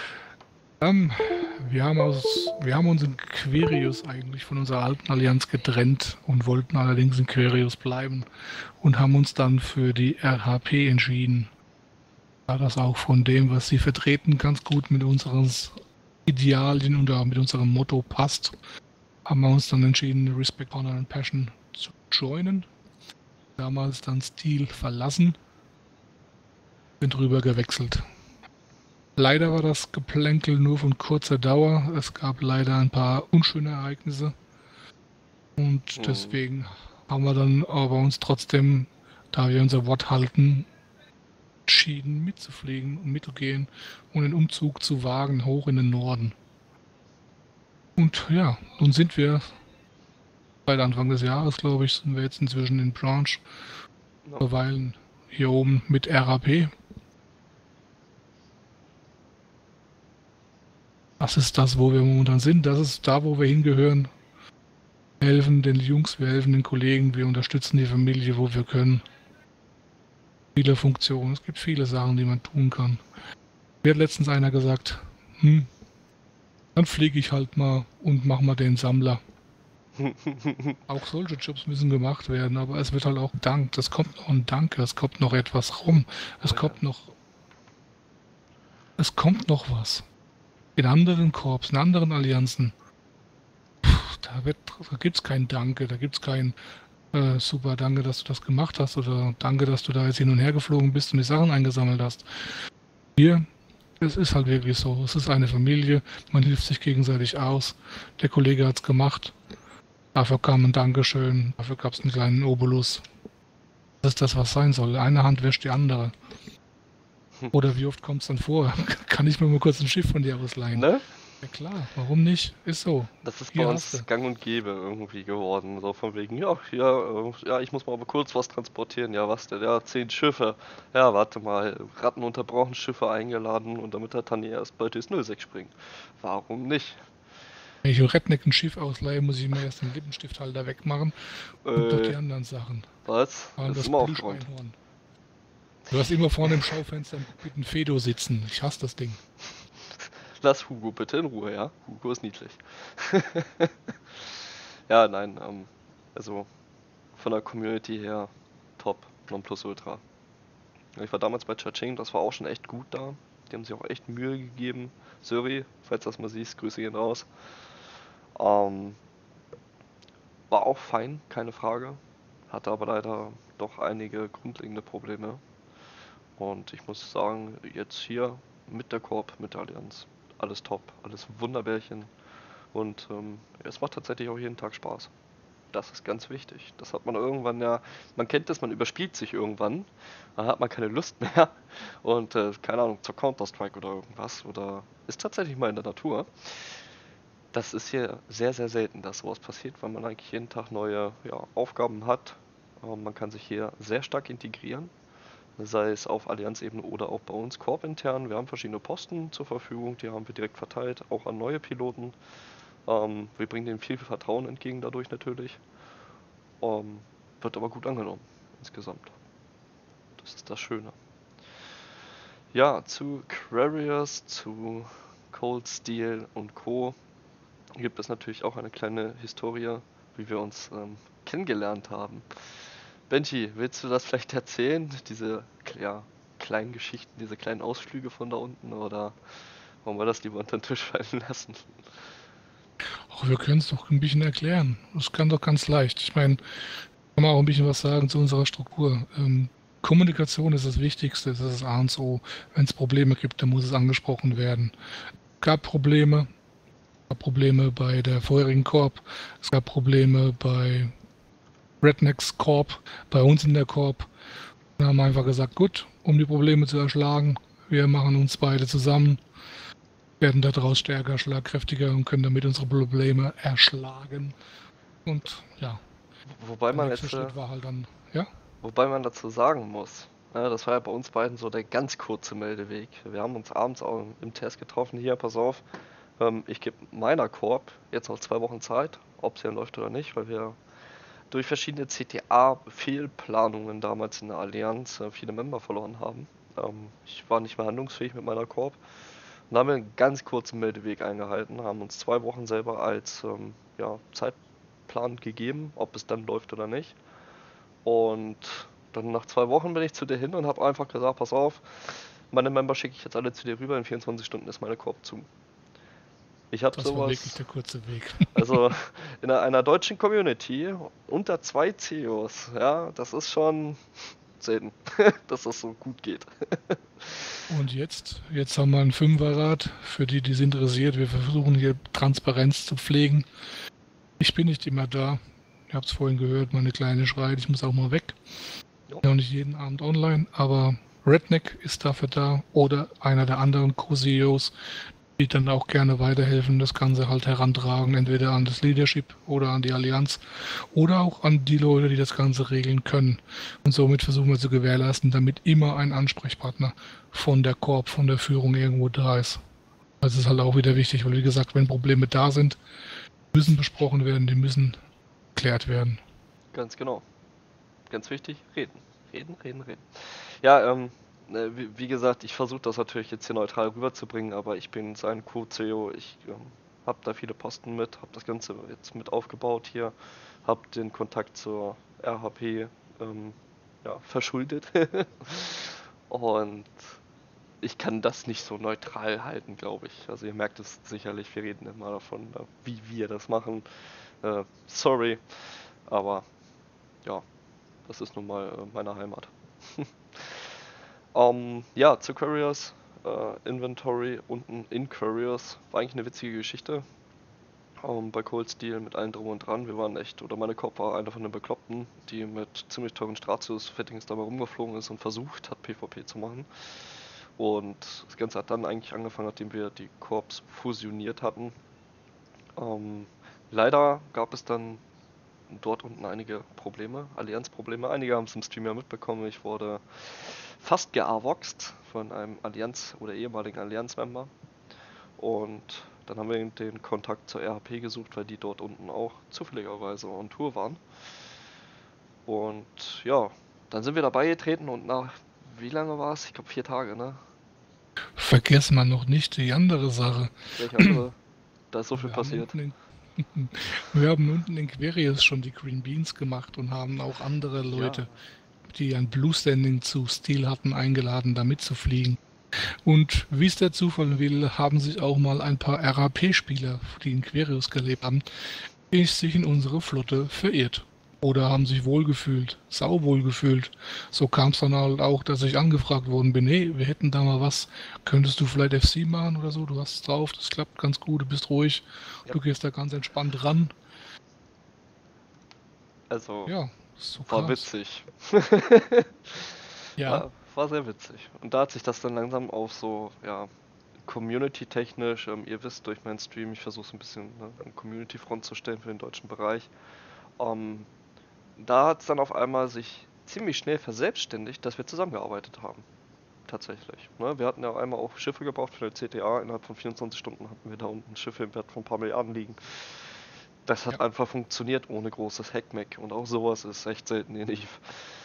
Wir haben uns in Querius eigentlich von unserer alten Allianz getrennt und wollten allerdings in Querius bleiben und haben uns dann für die RHP entschieden. Da das auch von dem, was sie vertreten, ganz gut mit unseren Idealien und auch mit unserem Motto passt, haben wir uns dann entschieden, Respect, Honor and Passion zu joinen. Damals dann Steel verlassen, sind rüber gewechselt. Leider war das Geplänkel nur von kurzer Dauer. Es gab leider ein paar unschöne Ereignisse. Und deswegen haben wir dann aber uns trotzdem, da wir unser Wort halten, entschieden mitzufliegen und mitzugehen und den Umzug zu wagen hoch in den Norden. Und ja, nun sind wir seit Anfang des Jahres, glaube ich, sind wir jetzt inzwischen in Branch, verweilen hier oben mit RAP. Das ist das, wo wir momentan sind. Das ist da, wo wir hingehören. Wir helfen den Jungs, wir helfen den Kollegen, wir unterstützen die Familie, wo wir können. Viele Funktionen, es gibt viele Sachen, die man tun kann. Mir hat letztens einer gesagt, dann fliege ich halt mal und mach mal den Sammler. Auch solche Jobs müssen gemacht werden, aber es wird halt auch gedankt. Es kommt noch ein Danke, es kommt noch etwas rum, es kommt noch was. In anderen Korps, in anderen Allianzen, da gibt es kein Danke, da gibt es kein super Danke, dass du das gemacht hast oder Danke, dass du da jetzt hin und her geflogen bist und die Sachen eingesammelt hast. Hier, es ist halt wirklich so, es ist eine Familie, man hilft sich gegenseitig aus, der Kollege hat es gemacht, dafür kam ein Dankeschön, dafür gab es einen kleinen Obolus. Das ist das, was sein soll, eine Hand wäscht die andere. Oder wie oft kommt es dann vor? Kann ich mir mal kurz ein Schiff von dir ausleihen? Ne? Ja klar, warum nicht? Ist so. Das ist bei Hier hast du. uns gang und gäbe irgendwie geworden. So von wegen, ja, hier, ja, ich muss mal aber kurz was transportieren. Ja, was denn? Ja, 10 Schiffe. Ja, warte mal, Ratten unterbrochen, Schiffe eingeladen und damit der Tanni erst bei TS06 springt. Warum nicht? Wenn ich Redneck ein Schiff ausleihe, muss ich mir erst den Lippenstifthalter wegmachen und noch Äh, die anderen Sachen. was? Vor allem Das ist das immer aufgeräumt. Plüscheinhorn. Du hast immer vorne im Schaufenster im Cockpit ein Fedo sitzen. Ich hasse das Ding. Lass Hugo bitte in Ruhe, ja? Hugo ist niedlich. Ja, nein, also von der Community her top, Nonplusultra. Ich war damals bei Cha-Ching, das war auch schon echt gut da. Die haben sich auch echt Mühe gegeben. Suri, falls das mal siehst, Grüße gehen raus. Ähm, war auch fein, keine Frage. Hatte aber leider doch einige grundlegende Probleme. Und ich muss sagen, jetzt hier mit der Koop, mit der Allianz, alles top, alles Wunderbärchen. Und es macht tatsächlich auch jeden Tag Spaß. Das ist ganz wichtig. Das hat man irgendwann ja, man kennt das, man überspielt sich irgendwann, dann hat man keine Lust mehr und keine Ahnung, zur Counter-Strike oder irgendwas oder ist tatsächlich mal in der Natur. Das ist hier sehr, sehr selten, dass sowas passiert, weil man eigentlich jeden Tag neue Aufgaben hat. Man kann sich hier sehr stark integrieren, sei es auf Allianz-Ebene oder auch bei uns Corp intern. Wir haben verschiedene Posten zur Verfügung, die haben wir direkt verteilt, auch an neue Piloten. Wir bringen denen viel Vertrauen entgegen dadurch natürlich. Wird aber gut angenommen insgesamt. Das ist das Schöne. Ja, zu Quarius, zu Cold Steel und Co. gibt es natürlich auch eine kleine Historie, wie wir uns kennengelernt haben. Benji, willst du das vielleicht erzählen? Diese kleinen Geschichten, diese kleinen Ausflüge von da unten oder wollen wir das lieber unter den Tisch fallen lassen? Auch wir können es doch ein bisschen erklären. Das kann doch ganz leicht. Ich meine, kann man auch ein bisschen was sagen zu unserer Struktur. Kommunikation ist das Wichtigste, das ist das A und O. Wenn es Probleme gibt, dann muss es angesprochen werden. Gab Probleme, gab Probleme bei der vorherigen Corp, es gab Probleme bei Rednecks Corp, bei uns in der Corp. Wir haben einfach gesagt, gut, um die Probleme zu erschlagen, wir machen uns beide zusammen, werden daraus stärker, schlagkräftiger und können damit unsere Probleme erschlagen. Und ja, Wobei der man nächste jetzt, Schritt war halt dann, ja, wobei man dazu sagen muss, das war ja bei uns beiden so der ganz kurze Meldeweg. Wir haben uns abends auch im Test getroffen. Hier, pass auf, ich gebe meiner Corp jetzt noch 2 Wochen Zeit, ob sie läuft oder nicht, weil wir durch verschiedene CTA-Fehlplanungen damals in der Allianz viele Member verloren haben. Ich war nicht mehr handlungsfähig mit meiner Corp. Dann haben wir einen ganz kurzen Meldeweg eingehalten, haben uns 2 Wochen selber als Zeitplan gegeben, ob es dann läuft oder nicht. Und dann nach 2 Wochen bin ich zu dir hin und habe einfach gesagt, pass auf, meine Member schicke ich jetzt alle zu dir rüber, in 24 Stunden ist meine Corp zu. Ich habe das war wirklich sowas, der kurze Weg. also in einer deutschen Community unter 2 CEOs, ja, das ist schon selten, dass das so gut geht. Und jetzt haben wir ein Fünferrad für die, die es interessiert. Wir versuchen hier Transparenz zu pflegen. Ich bin nicht immer da. Ihr habt es vorhin gehört, meine Kleine schreit, ich muss auch mal weg. Jo. Ja, auch nicht jeden Abend online, aber Redneck ist dafür da oder einer der anderen Co-CEOs, die dann auch gerne weiterhelfen, das Ganze halt herantragen, entweder an das Leadership oder an die Allianz oder auch an die Leute, die das Ganze regeln können. Und somit versuchen wir zu gewährleisten, damit immer ein Ansprechpartner von der Corp, von der Führung irgendwo da ist. Das ist halt auch wieder wichtig, weil wie gesagt, wenn Probleme da sind, müssen besprochen werden, die müssen geklärt werden. Ganz genau. Ganz wichtig, reden. Reden, reden, reden. Ja, wie gesagt, ich versuche das natürlich jetzt hier neutral rüberzubringen, aber ich bin sein Co-CEO, ich habe da viele Posten mit, habe das Ganze jetzt mit aufgebaut hier, habe den Kontakt zur RHP verschuldet und ich kann das nicht so neutral halten, glaube ich. Also ihr merkt es sicherlich, wir reden immer davon, wie wir das machen. Sorry, aber ja, das ist nun mal meine Heimat. Ja, zu Couriers, Inventory unten in Couriers war eigentlich eine witzige Geschichte. Bei Cold Steel mit allem drum und dran. Wir waren echt, oder meine Corp war einer von den Bekloppten, die mit ziemlich teuren Stratius-Fittings dabei rumgeflogen ist und versucht hat, PvP zu machen. Und das Ganze hat dann eigentlich angefangen, nachdem wir die Corps fusioniert hatten. Leider gab es dann dort unten einige Probleme, Allianz-Probleme. Einige haben es im Stream ja mitbekommen. Ich wurde fast geavoxt von einem Allianz- oder ehemaligen Allianz-Member. Und dann haben wir den Kontakt zur RHP gesucht, weil die dort unten auch zufälligerweise on Tour waren. Und ja, dann sind wir dabei getreten und nach, wie lange war es? Ich glaube 4 Tage, ne? Vergessen wir noch nicht die andere Sache. Welche andere? Da ist so viel Wir haben passiert. wir haben unten in Querius schon die Green Beans gemacht und haben auch andere Leute, die ein Blue Standing zu Steel hatten, eingeladen, da mitzufliegen. Und wie es der Zufall will, haben sich auch mal ein paar RAP-Spieler, die in Querius gelebt haben, sich in unsere Flotte verirrt. Oder haben sich wohlgefühlt, sauwohl gefühlt. So kam es dann halt auch, dass ich angefragt worden bin, hey, wir hätten da mal was, könntest du vielleicht FC machen oder so, du hast es drauf, das klappt ganz gut, du bist ruhig, Ja. du gehst da ganz entspannt ran. Also, Ja, so war kam's. witzig. Ja, War sehr witzig. Und da hat sich das dann langsam auf so, ja, community-technisch, ihr wisst durch meinen Stream, ich versuche es ein bisschen an Community-Front zu stellen für den deutschen Bereich. Da hat es dann auf einmal sich ziemlich schnell verselbstständigt, dass wir zusammengearbeitet haben. Tatsächlich. Ne? Wir hatten ja einmal auch Schiffe gebraucht für eine CTA. Innerhalb von 24 Stunden hatten wir da unten Schiffe im Wert von ein paar Milliarden liegen. Das hat Ja. einfach funktioniert ohne großes Hackmeck. Und auch sowas ist echt selten in Eve.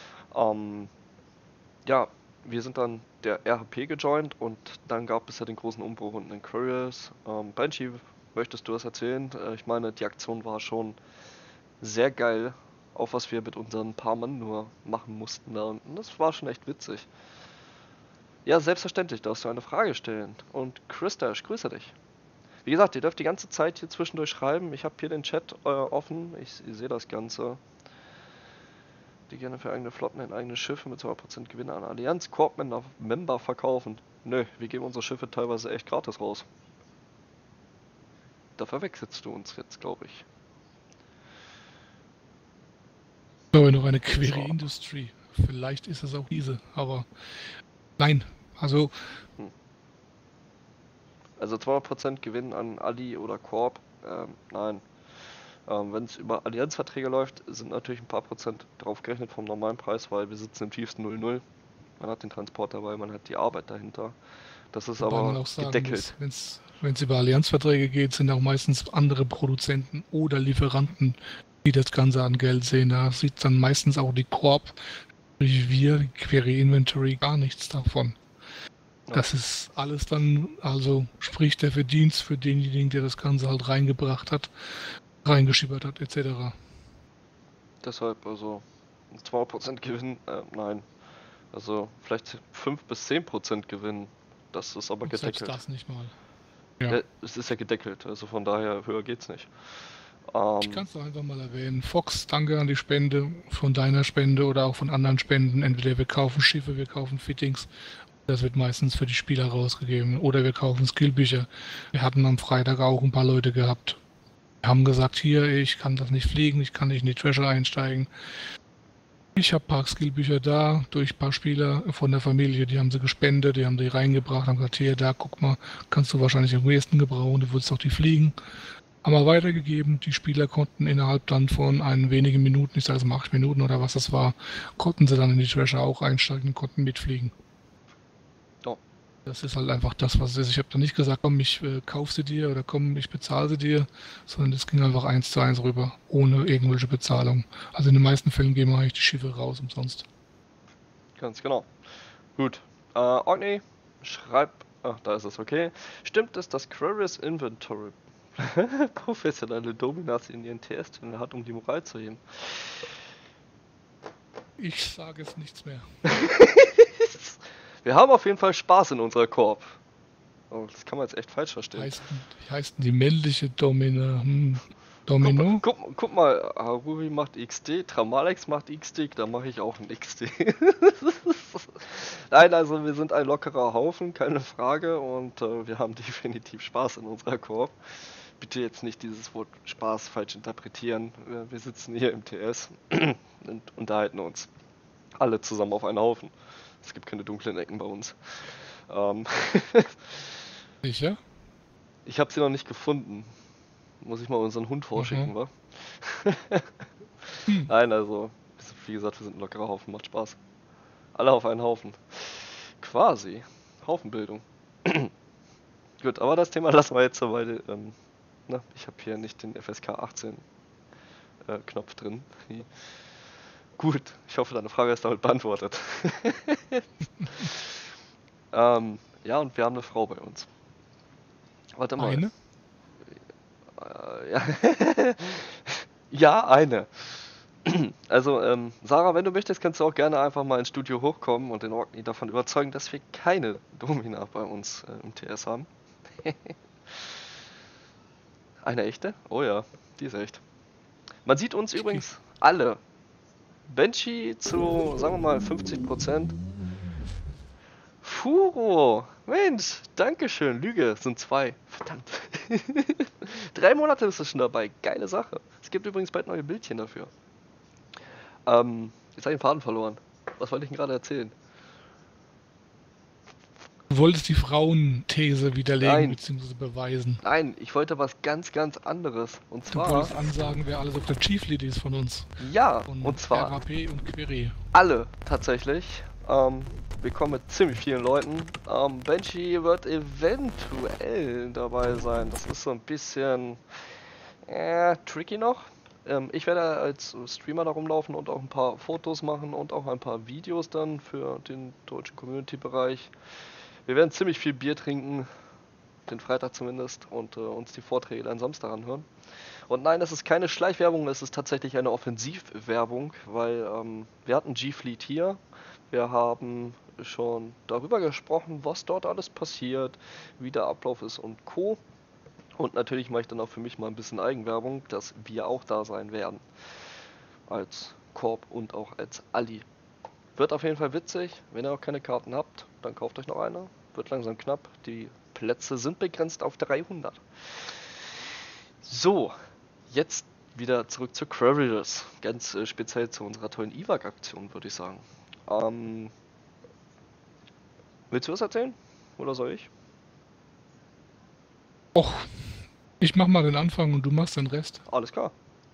Ja, wir sind dann der RHP gejoint und dann gab es ja den großen Umbruch unten in Curious. Banshee, möchtest du das erzählen? Ich meine, die Aktion war schon sehr geil, auch was wir mit unseren paar Mann nur machen mussten da unten. Das war schon echt witzig. Ja, selbstverständlich, darfst du eine Frage stellen. Und Christa, ich grüße dich. Wie gesagt, ihr dürft die ganze Zeit hier zwischendurch schreiben. Ich habe hier den Chat offen. Ich sehe das Ganze. Die gerne für eigene Flotten in eigene Schiffe mit 2% Gewinn an Allianz Corp-Member verkaufen. Nö, wir geben unsere Schiffe teilweise echt gratis raus. Da verwechselst du uns jetzt, glaube ich. aber noch eine Query So. Industry. Vielleicht ist es auch diese, aber nein, also Also 200% Gewinn an Ali oder Corp? Nein. Wenn es über Allianzverträge läuft, sind natürlich ein paar Prozent draufgerechnet vom normalen Preis, weil wir sitzen im tiefsten 0,0. Man hat den Transport dabei, man hat die Arbeit dahinter. Das ist wobei man aber auch sagen gedeckelt. muss, wenn es über Allianzverträge geht, sind auch meistens andere Produzenten oder Lieferanten, die das Ganze an Geld sehen. Da sieht dann meistens auch die Corp, wie wir, die Query Inventory, gar nichts davon. Ja. Das ist alles dann, also sprich der Verdienst für denjenigen, der das Ganze halt reingebracht hat, reingeschippert hat, etc. Deshalb, also 2% Gewinn, nein. Also vielleicht 5 bis 10% Gewinn. Das ist aber Und selbst gedeckelt. das nicht mal. Ja, es ist ja gedeckelt, also von daher höher geht's nicht. Ich kann es doch einfach mal erwähnen. Fox, danke an die Spende von deiner Spende oder auch von anderen Spenden. Entweder wir kaufen Schiffe, wir kaufen Fittings. Das wird meistens für die Spieler rausgegeben. Oder wir kaufen Skillbücher. Wir hatten am Freitag auch ein paar Leute gehabt. Wir haben gesagt, hier, ich kann das nicht fliegen, ich kann nicht in die Treasure einsteigen. Ich habe ein paar Skillbücher da, durch ein paar Spieler von der Familie, die haben sie gespendet, die haben die reingebracht, haben gesagt, hier, da, guck mal, kannst du wahrscheinlich am ehesten gebrauchen, du willst doch die fliegen. Haben wir weitergegeben, die Spieler konnten innerhalb dann von wenigen Minuten, ich sage es mal 8 Minuten oder was das war, konnten sie dann in die Treasure auch einsteigen und konnten mitfliegen. Ja. Das ist halt einfach das, was es ist. Ich habe da nicht gesagt, komm, ich kauf sie dir oder komm, ich bezahle sie dir, sondern das ging einfach 1:1 rüber, ohne irgendwelche Bezahlung. Also in den meisten Fällen gehen wir eigentlich die Schiffe raus umsonst. Ganz genau. Gut. Orkney, schreib. Ach, da ist es, okay. Stimmt es, dass Query's Inventory professionelle Dominas in ihren TS-Tunnel hat, um die Moral zu heben? Ich sage es nichts mehr. Wir haben auf jeden Fall Spaß in unserer Korb. Oh, das kann man jetzt echt falsch verstehen. Heißt die männliche Domina? Domino? Guck mal, Haruhi macht XD, Tramalex macht XD, da mache ich auch ein XD. Nein, also wir sind ein lockerer Haufen, keine Frage, und wir haben definitiv Spaß in unserer Korb. Bitte jetzt nicht dieses Wort Spaß falsch interpretieren. Wir sitzen hier im TS und unterhalten uns alle zusammen auf einen Haufen. Es gibt keine dunklen Ecken bei uns. Ähm, Sicher? ich habe sie noch nicht gefunden. Muss ich mal unseren Hund vorschicken, wa? Hm. Nein, also, wie gesagt, wir sind ein lockerer Haufen, macht Spaß. Alle auf einen Haufen. Quasi. Haufenbildung. Gut, aber das Thema lassen wir jetzt so, weil ich habe hier nicht den FSK 18 Knopf drin. Gut, ich hoffe, deine Frage ist damit beantwortet. Ja, und wir haben eine Frau bei uns. Warte mal. Eine? Ja. Ja, eine. Also, Sarah, wenn du möchtest, kannst du auch gerne einfach mal ins Studio hochkommen und den Orkney davon überzeugen, dass wir keine Domina bei uns im TS haben. Eine echte? Oh ja, die ist echt. Man sieht uns übrigens alle. Benchi zu, sagen wir mal, 50%. Furo! Mensch, Dankeschön. Lüge, es sind 2. Verdammt. 3 Monate bist du schon dabei. Geile Sache. Es gibt übrigens bald neue Bildchen dafür. Jetzt habe ich den Faden verloren. Was wollte ich denn gerade erzählen? Du wolltest die Frauenthese widerlegen Nein, bzw. beweisen. nein, ich wollte was ganz, ganz anderes. Und Du zwar, wolltest ansagen, wer alles auf der Chief Lead ist von uns. ja, Von und zwar RAP und Query. alle tatsächlich. Wir kommen mit ziemlich vielen Leuten. Benji wird eventuell dabei sein. Das ist so ein bisschen tricky noch. Ich werde als Streamer da rumlaufen und auch ein paar Fotos machen und auch ein paar Videos dann für den deutschen Community-Bereich. Wir werden ziemlich viel Bier trinken, den Freitag zumindest, und uns die Vorträge dann Samstag anhören. Und nein, es ist keine Schleichwerbung, es ist tatsächlich eine Offensivwerbung, weil wir hatten G-Fleet hier. Wir haben schon darüber gesprochen, was dort alles passiert, wie der Ablauf ist und Co. Und natürlich mache ich dann auch für mich mal ein bisschen Eigenwerbung, dass wir auch da sein werden. Als Korb und auch als Ali. Wird auf jeden Fall witzig. Wenn ihr auch keine Karten habt, dann kauft euch noch eine. Wird langsam knapp. Die Plätze sind begrenzt auf 300. So, jetzt wieder zurück zu Querulous. Ganz speziell zu unserer tollen Evac-Aktion, würde ich sagen. Willst du was erzählen? Oder soll ich? Och, ich mach mal den Anfang und du machst den Rest. Alles klar.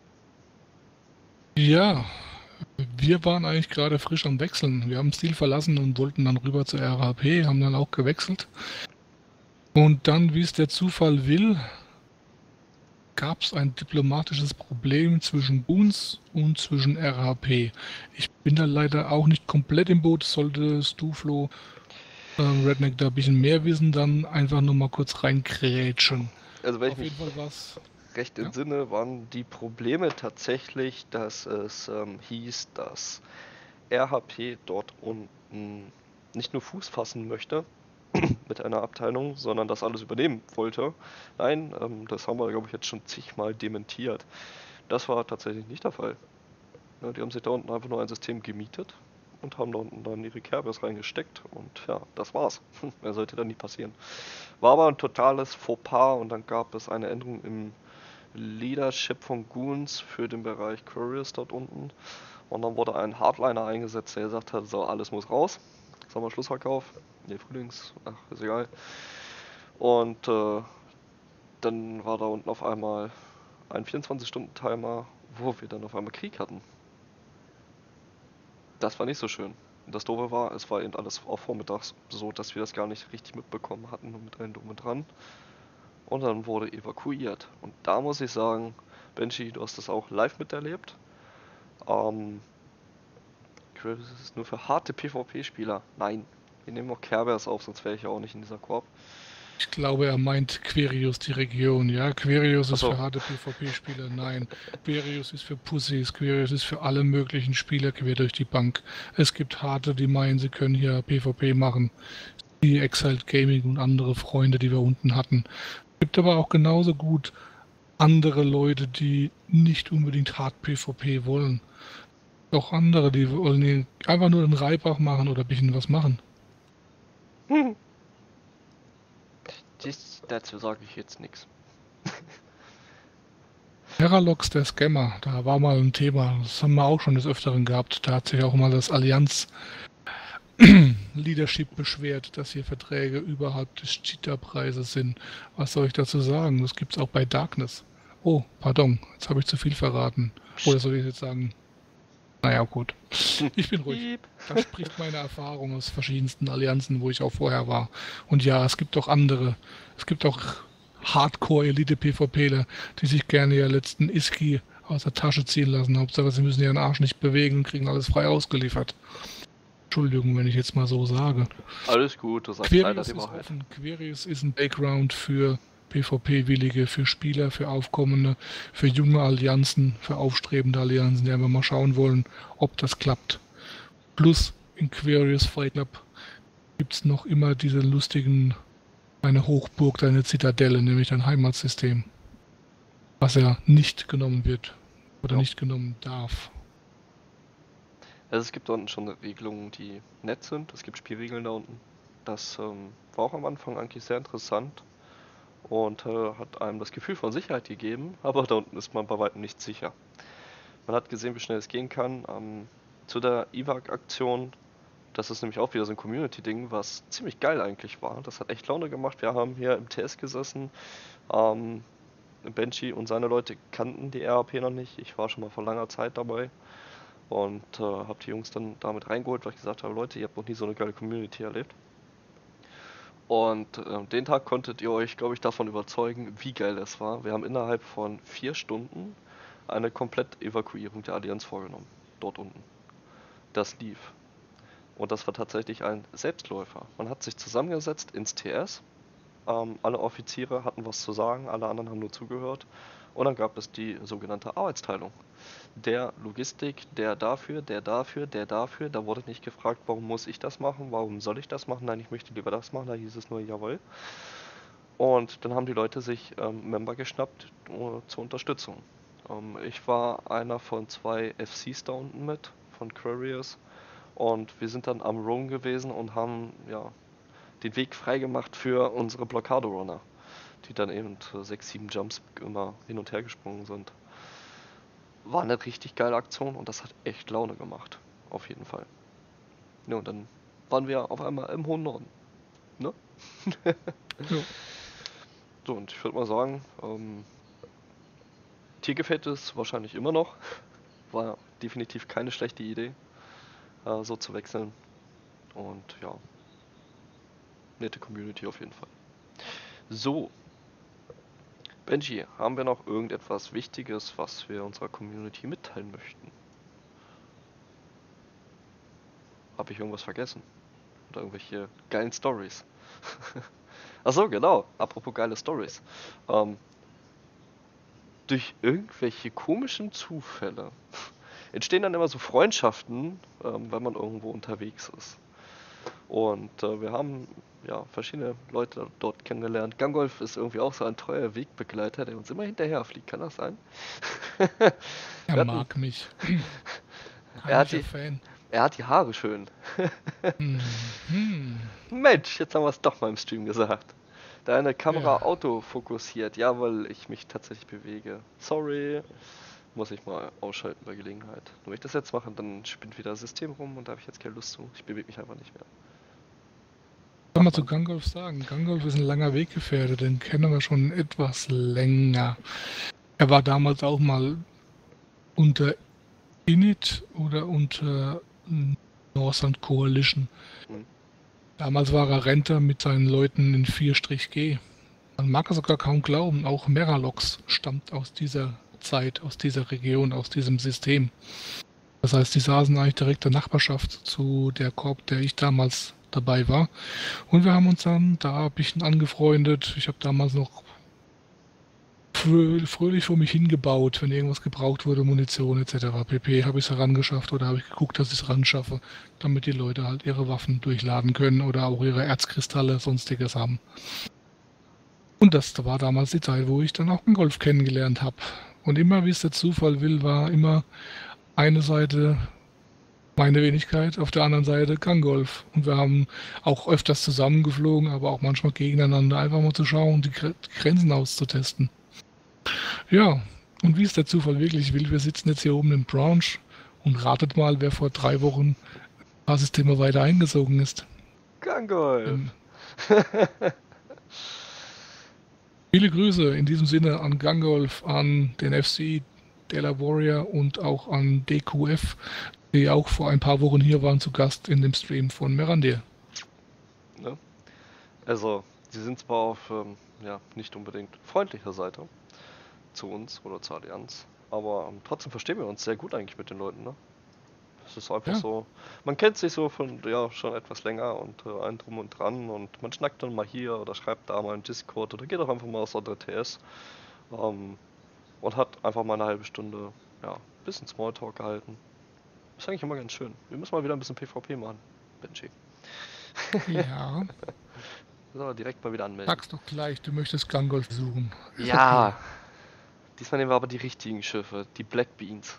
Ja, wir waren eigentlich gerade frisch am Wechseln. Wir haben Stil verlassen und wollten dann rüber zur RAP, haben dann auch gewechselt. Und dann, wie es der Zufall will, gab es ein diplomatisches Problem zwischen uns und zwischen RAP. Ich bin da leider auch nicht komplett im Boot. Solltest du, Flo, Redneck, da ein bisschen mehr wissen, dann einfach nur mal kurz reinkrätschen. Also wenn ich Auf mich jeden Fall was. recht Ja? entsinne, waren die Probleme tatsächlich, dass es hieß, dass RHP dort unten nicht nur Fuß fassen möchte mit einer Abteilung, sondern das alles übernehmen wollte. Nein, das haben wir, glaube ich, jetzt schon zigmal dementiert. Das war tatsächlich nicht der Fall. Ja, die haben sich da unten einfach nur ein System gemietet und haben da unten dann ihre Kerbers reingesteckt und ja, das war's. Mehr sollte dann nie passieren. War aber ein totales Fauxpas und dann gab es eine Änderung im Leadership von Goons für den Bereich Couriers dort unten. Und dann wurde ein Hardliner eingesetzt, der gesagt hat, so, alles muss raus. Sagen wir Schlussverkauf. Ne, Frühlings, ach, ist egal. Und dann war da unten auf einmal ein 24-Stunden-Timer, wo wir dann auf einmal Krieg hatten. Das war nicht so schön. Und das Doofe war, es war eben alles auch vormittags so, dass wir das gar nicht richtig mitbekommen hatten, nur mit allem drum und dran. Und dann wurde evakuiert. Und da muss ich sagen, Benji, du hast das auch live miterlebt. Das ist nur für harte PvP-Spieler. Nein, wir nehmen auch Kerbers auf, sonst wäre ich ja auch nicht in dieser Korb. Ich glaube, er meint Querius, die Region. Ja, Querius ist Ach so. für harte PvP-Spieler. Nein, Querius ist für Pussys. Querius ist für alle möglichen Spieler quer durch die Bank. Es gibt harte, die meinen, sie können hier PvP machen. Die Exiled Gaming und andere Freunde, die wir unten hatten. Es gibt aber auch genauso gut andere Leute, die nicht unbedingt hart PvP wollen. Auch andere, die wollen einfach nur den Reibach machen oder ein bisschen was machen. Dazu sage ich jetzt nichts. Terralox, der Scammer, da war mal ein Thema, das haben wir auch schon des Öfteren gehabt. Da hat sich auch mal das Allianz Leadership beschwert, dass hier Verträge überhalb des Cheetah-Preises sind. Was soll ich dazu sagen? Das gibt es auch bei Darkness. Oh, pardon, jetzt habe ich zu viel verraten. Oder soll ich jetzt sagen? Naja, gut. Ich bin ruhig. Da spricht meine Erfahrung aus verschiedensten Allianzen, wo ich auch vorher war. Und ja, es gibt auch andere. Es gibt auch Hardcore-Elite-PvPler, die sich gerne ihr letzten Iski aus der Tasche ziehen lassen. Hauptsache, sie müssen ihren Arsch nicht bewegen und kriegen alles frei ausgeliefert. Entschuldigung, wenn ich jetzt mal so sage. Alles gut, du sagst leider Querius die ist Wahrheit. offen. Querius ist ein Background für PvP-Willige, für Spieler, für Aufkommende, für junge Allianzen, für aufstrebende Allianzen, die einfach mal schauen wollen, ob das klappt. Plus in Querius Fight Club gibt es noch immer diese lustigen, eine Hochburg, eine Zitadelle, nämlich ein Heimatsystem, was ja nicht genommen wird oder nicht genommen darf. Also es gibt da unten schon Regelungen, die nett sind. Es gibt Spielregeln da unten. Das war auch am Anfang eigentlich sehr interessant und hat einem das Gefühl von Sicherheit gegeben, aber da unten ist man bei weitem nicht sicher. Man hat gesehen, wie schnell es gehen kann. Zu der Evac-Aktion, das ist nämlich auch wieder so ein Community-Ding, was ziemlich geil eigentlich war. Das hat echt Laune gemacht. Wir haben hier im TS gesessen. Benji und seine Leute kannten die RAP noch nicht. Ich war schon mal vor langer Zeit dabei. Und habe die Jungs dann damit reingeholt, weil ich gesagt habe, Leute, ihr habt noch nie so eine geile Community erlebt. Und den Tag konntet ihr euch, glaube ich, davon überzeugen, wie geil es war. Wir haben innerhalb von 4 Stunden eine Komplett-Evakuierung der Allianz vorgenommen. Dort unten. Das lief. Und das war tatsächlich ein Selbstläufer. Man hat sich zusammengesetzt ins TS. Alle Offiziere hatten was zu sagen, alle anderen haben nur zugehört. Und dann gab es die sogenannte Arbeitsteilung. Der Logistik, der dafür, der dafür, der dafür. Da wurde nicht gefragt, warum muss ich das machen, warum soll ich das machen. Nein, ich möchte lieber das machen. Da hieß es nur jawohl. Und dann haben die Leute sich Member geschnappt zur Unterstützung. Ich war einer von 2 FCs da unten mit, von Querius. Und wir sind dann am Roam gewesen und haben den Weg freigemacht für unsere Blockade-Runner, die dann eben 6, 7 Jumps immer hin und her gesprungen sind. War eine richtig geile Aktion und das hat echt Laune gemacht. Auf jeden Fall. Ja, und dann waren wir auf einmal im hohen Norden. Ne? Ja. So, und ich würde mal sagen, dir gefällt es wahrscheinlich immer noch. War definitiv keine schlechte Idee, so zu wechseln. Und ja, nette Community auf jeden Fall. So, Benji, haben wir noch irgendetwas Wichtiges, was wir unserer Community mitteilen möchten? Habe ich irgendwas vergessen? Oder irgendwelche geilen Stories? Achso, genau. Apropos geile Stories. Durch irgendwelche komischen Zufälle entstehen dann immer so Freundschaften, wenn man irgendwo unterwegs ist. Und wir haben verschiedene Leute dort kennengelernt. Gangolf ist irgendwie auch so ein treuer Wegbegleiter, der uns immer hinterher fliegt. Kann das sein? Er mag mich. Er hat Fan. Er hat die Haare schön. Mensch, jetzt haben wir es doch mal im Stream gesagt. Deine Kamera autofokussiert. Ja, weil ich mich tatsächlich bewege. Sorry. Muss ich mal ausschalten bei Gelegenheit. Wenn ich das jetzt mache, dann spinnt wieder das System rum und da habe ich jetzt keine Lust zu. Ich bewege mich einfach nicht mehr. Kann man zu Gangolf sagen. Gangolf ist ein langer Weggefährte, den kennen wir schon etwas länger. Er war damals auch mal unter Init oder unter Northern Coalition. Damals war er Renter mit seinen Leuten in 4-G. Man mag es sogar kaum glauben, auch Meralox stammt aus dieser Zeit, aus dieser Region, aus diesem System. Das heißt, die saßen eigentlich direkt in der Nachbarschaft zu der Korb, der ich damals dabei war. Und wir haben uns dann da ein bisschen angefreundet. Ich habe damals noch fröhlich vor mich hingebaut, wenn irgendwas gebraucht wurde, Munition etc. pp. Habe ich es herangeschafft oder habe ich geguckt, dass ich es ranschaffe, damit die Leute halt ihre Waffen durchladen können oder auch ihre Erzkristalle, sonstiges haben. Und das war damals die Zeit, wo ich dann auch den Golf kennengelernt habe. Und immer, wie es der Zufall will, war immer eine Seite meine Wenigkeit, auf der anderen Seite Gangolf. Und wir haben auch öfters zusammengeflogen, aber auch manchmal gegeneinander, einfach mal zu schauen, die Grenzen auszutesten. Ja, und wie es der Zufall wirklich will, wir sitzen jetzt hier oben im Branch und ratet mal, wer vor 3 Wochen Basissystem weiter eingesogen ist. Gangolf! Ähm, Viele Grüße in diesem Sinne an Gangolf, an den FC Della Warrior und auch an DQF, die auch vor ein paar Wochen hier waren zu Gast in dem Stream von Merandir. Ne? Also, sie sind zwar auf ja, nicht unbedingt freundlicher Seite zu uns oder zur Allianz, aber trotzdem verstehen wir uns sehr gut eigentlich mit den Leuten, ne? Es ist einfach Ja, so, man kennt sich so von, ja, schon etwas länger und ein drum und dran und man schnackt dann mal hier oder schreibt da mal in Discord oder geht auch einfach mal aus der TS ähm, und hat einfach mal eine halbe Stunde, ja, ein bisschen Smalltalk gehalten. Ist eigentlich immer ganz schön. Wir müssen mal wieder ein bisschen PvP machen, Benji. ja, So, direkt mal wieder anmelden. sag's doch gleich, du möchtest Gangolf suchen. Ist okay. Ja, diesmal nehmen wir aber die richtigen Schiffe, die Black Beans.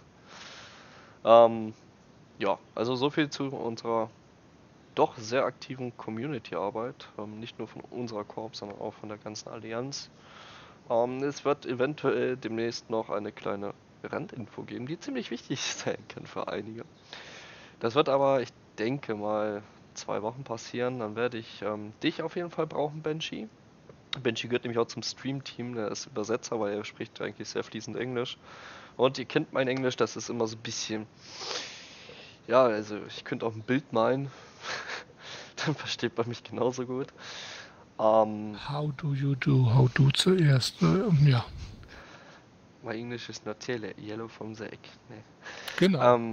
Ähm, ja, also so viel zu unserer doch sehr aktiven Community-Arbeit. Nicht nur von unserer Corp, sondern auch von der ganzen Allianz. Es wird eventuell demnächst noch eine kleine Randinfo geben, die ziemlich wichtig sein kann für einige. Das wird aber, ich denke mal, 2 Wochen passieren. Dann werde ich dich auf jeden Fall brauchen, Benji. Benji gehört nämlich auch zum Stream-Team, der ist Übersetzer, weil er spricht eigentlich sehr fließend Englisch. Und ihr kennt mein Englisch, das ist immer so ein bisschen. Ja, also ich könnte auch ein Bild malen, dann versteht man mich genauso gut. Ähm, How do you do? How do zuerst? Ja, my English is not yellow from the egg. Nee. genau. Ähm,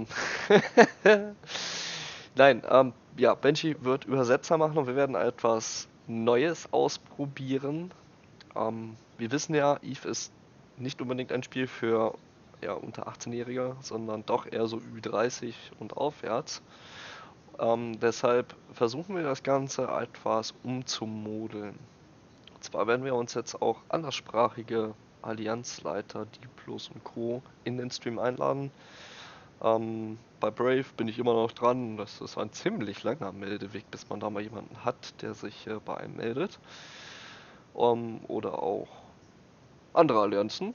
Nein, ja, Benji wird Übersetzer machen und wir werden etwas Neues ausprobieren. Wir wissen ja, Eve ist nicht unbedingt ein Spiel für ja, unter 18-Jähriger, sondern doch eher so Ü30 und aufwärts. Deshalb versuchen wir das Ganze etwas umzumodeln. Und zwar werden wir uns jetzt auch anderssprachige Allianzleiter, Diplos und Co. in den Stream einladen. Bei Brave bin ich immer noch dran. Das ist ein ziemlich langer Meldeweg, bis man da mal jemanden hat, der sich bei einem meldet. Oder auch andere Allianzen.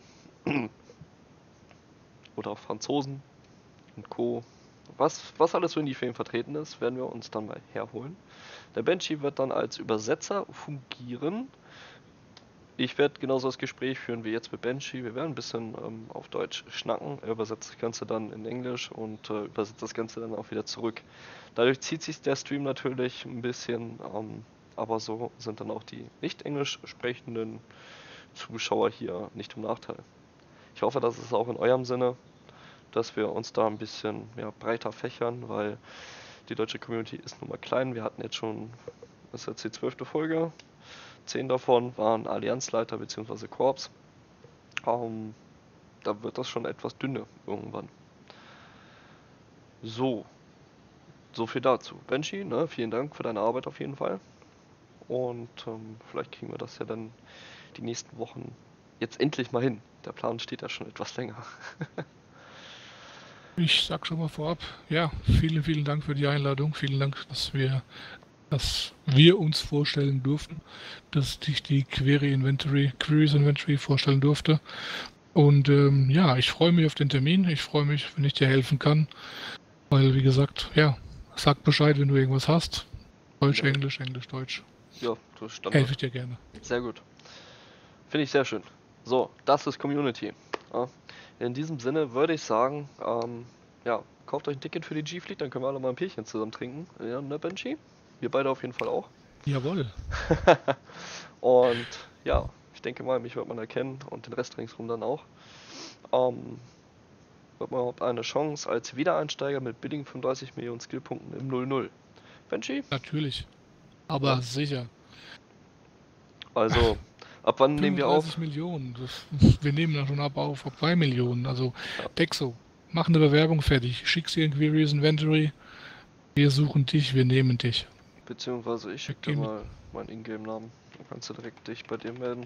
Oder auch Franzosen und Co. Was alles so in die Feen vertreten ist, werden wir uns dann mal herholen. Der Benji wird dann als Übersetzer fungieren. Ich werde genauso das Gespräch führen wie jetzt mit Benji. Wir werden ein bisschen auf Deutsch schnacken. Er übersetzt das Ganze dann in Englisch und übersetzt das Ganze dann auch wieder zurück. Dadurch zieht sich der Stream natürlich ein bisschen, aber so sind dann auch die nicht englisch sprechenden Zuschauer hier nicht im Nachteil. Ich hoffe, das ist auch in eurem Sinne, dass wir uns da ein bisschen ja, breiter fächern, weil die deutsche Community ist nun mal klein. Wir hatten jetzt schon, das ist jetzt die 12. Folge. 10 davon waren Allianzleiter bzw. Korps. Da wird das schon etwas dünne irgendwann. So, so viel dazu. Benji, ne, vielen Dank für deine Arbeit auf jeden Fall. Und vielleicht kriegen wir das ja dann die nächsten Wochen jetzt endlich mal hin. Der Plan steht ja schon etwas länger. Ich sag schon mal vorab, ja, vielen, vielen Dank für die Einladung. Vielen Dank, dass wir uns vorstellen durften, dass ich die Queries Inventory vorstellen durfte. Und ja, ich freue mich auf den Termin. Ich freue mich, wenn ich dir helfen kann. Weil, wie gesagt, ja, sag Bescheid, wenn du irgendwas hast. Deutsch, Ja. Englisch, Englisch, Deutsch. Ja, das ist Standard. Helfe ich dir gerne. Sehr gut. Finde ich sehr schön. So, das ist Community. Ja. In diesem Sinne würde ich sagen, ja, kauft euch ein Ticket für die G-Fleet, dann können wir alle mal ein Bierchen zusammen trinken. Ja, ne, Benji? Wir beide auf jeden Fall auch. Jawohl. Und ja, ich denke mal, mich wird man erkennen und den Rest ringsrum dann auch. Wird man überhaupt eine Chance als Wiedereinsteiger mit billigen 35 Millionen Skillpunkten im 0-0. Benji? Natürlich. Aber Ja. sicher. Also, ab wann nehmen wir auf? 35 Millionen. Wir nehmen da schon ab auf 2 Millionen. Also, Ja. Dexo, mach eine Bewerbung fertig. Schick sie in Queries Inventory. Wir suchen dich, wir nehmen dich. Beziehungsweise ich schicke dir mal meinen Ingame-Namen. Dann kannst du direkt dich bei dir melden.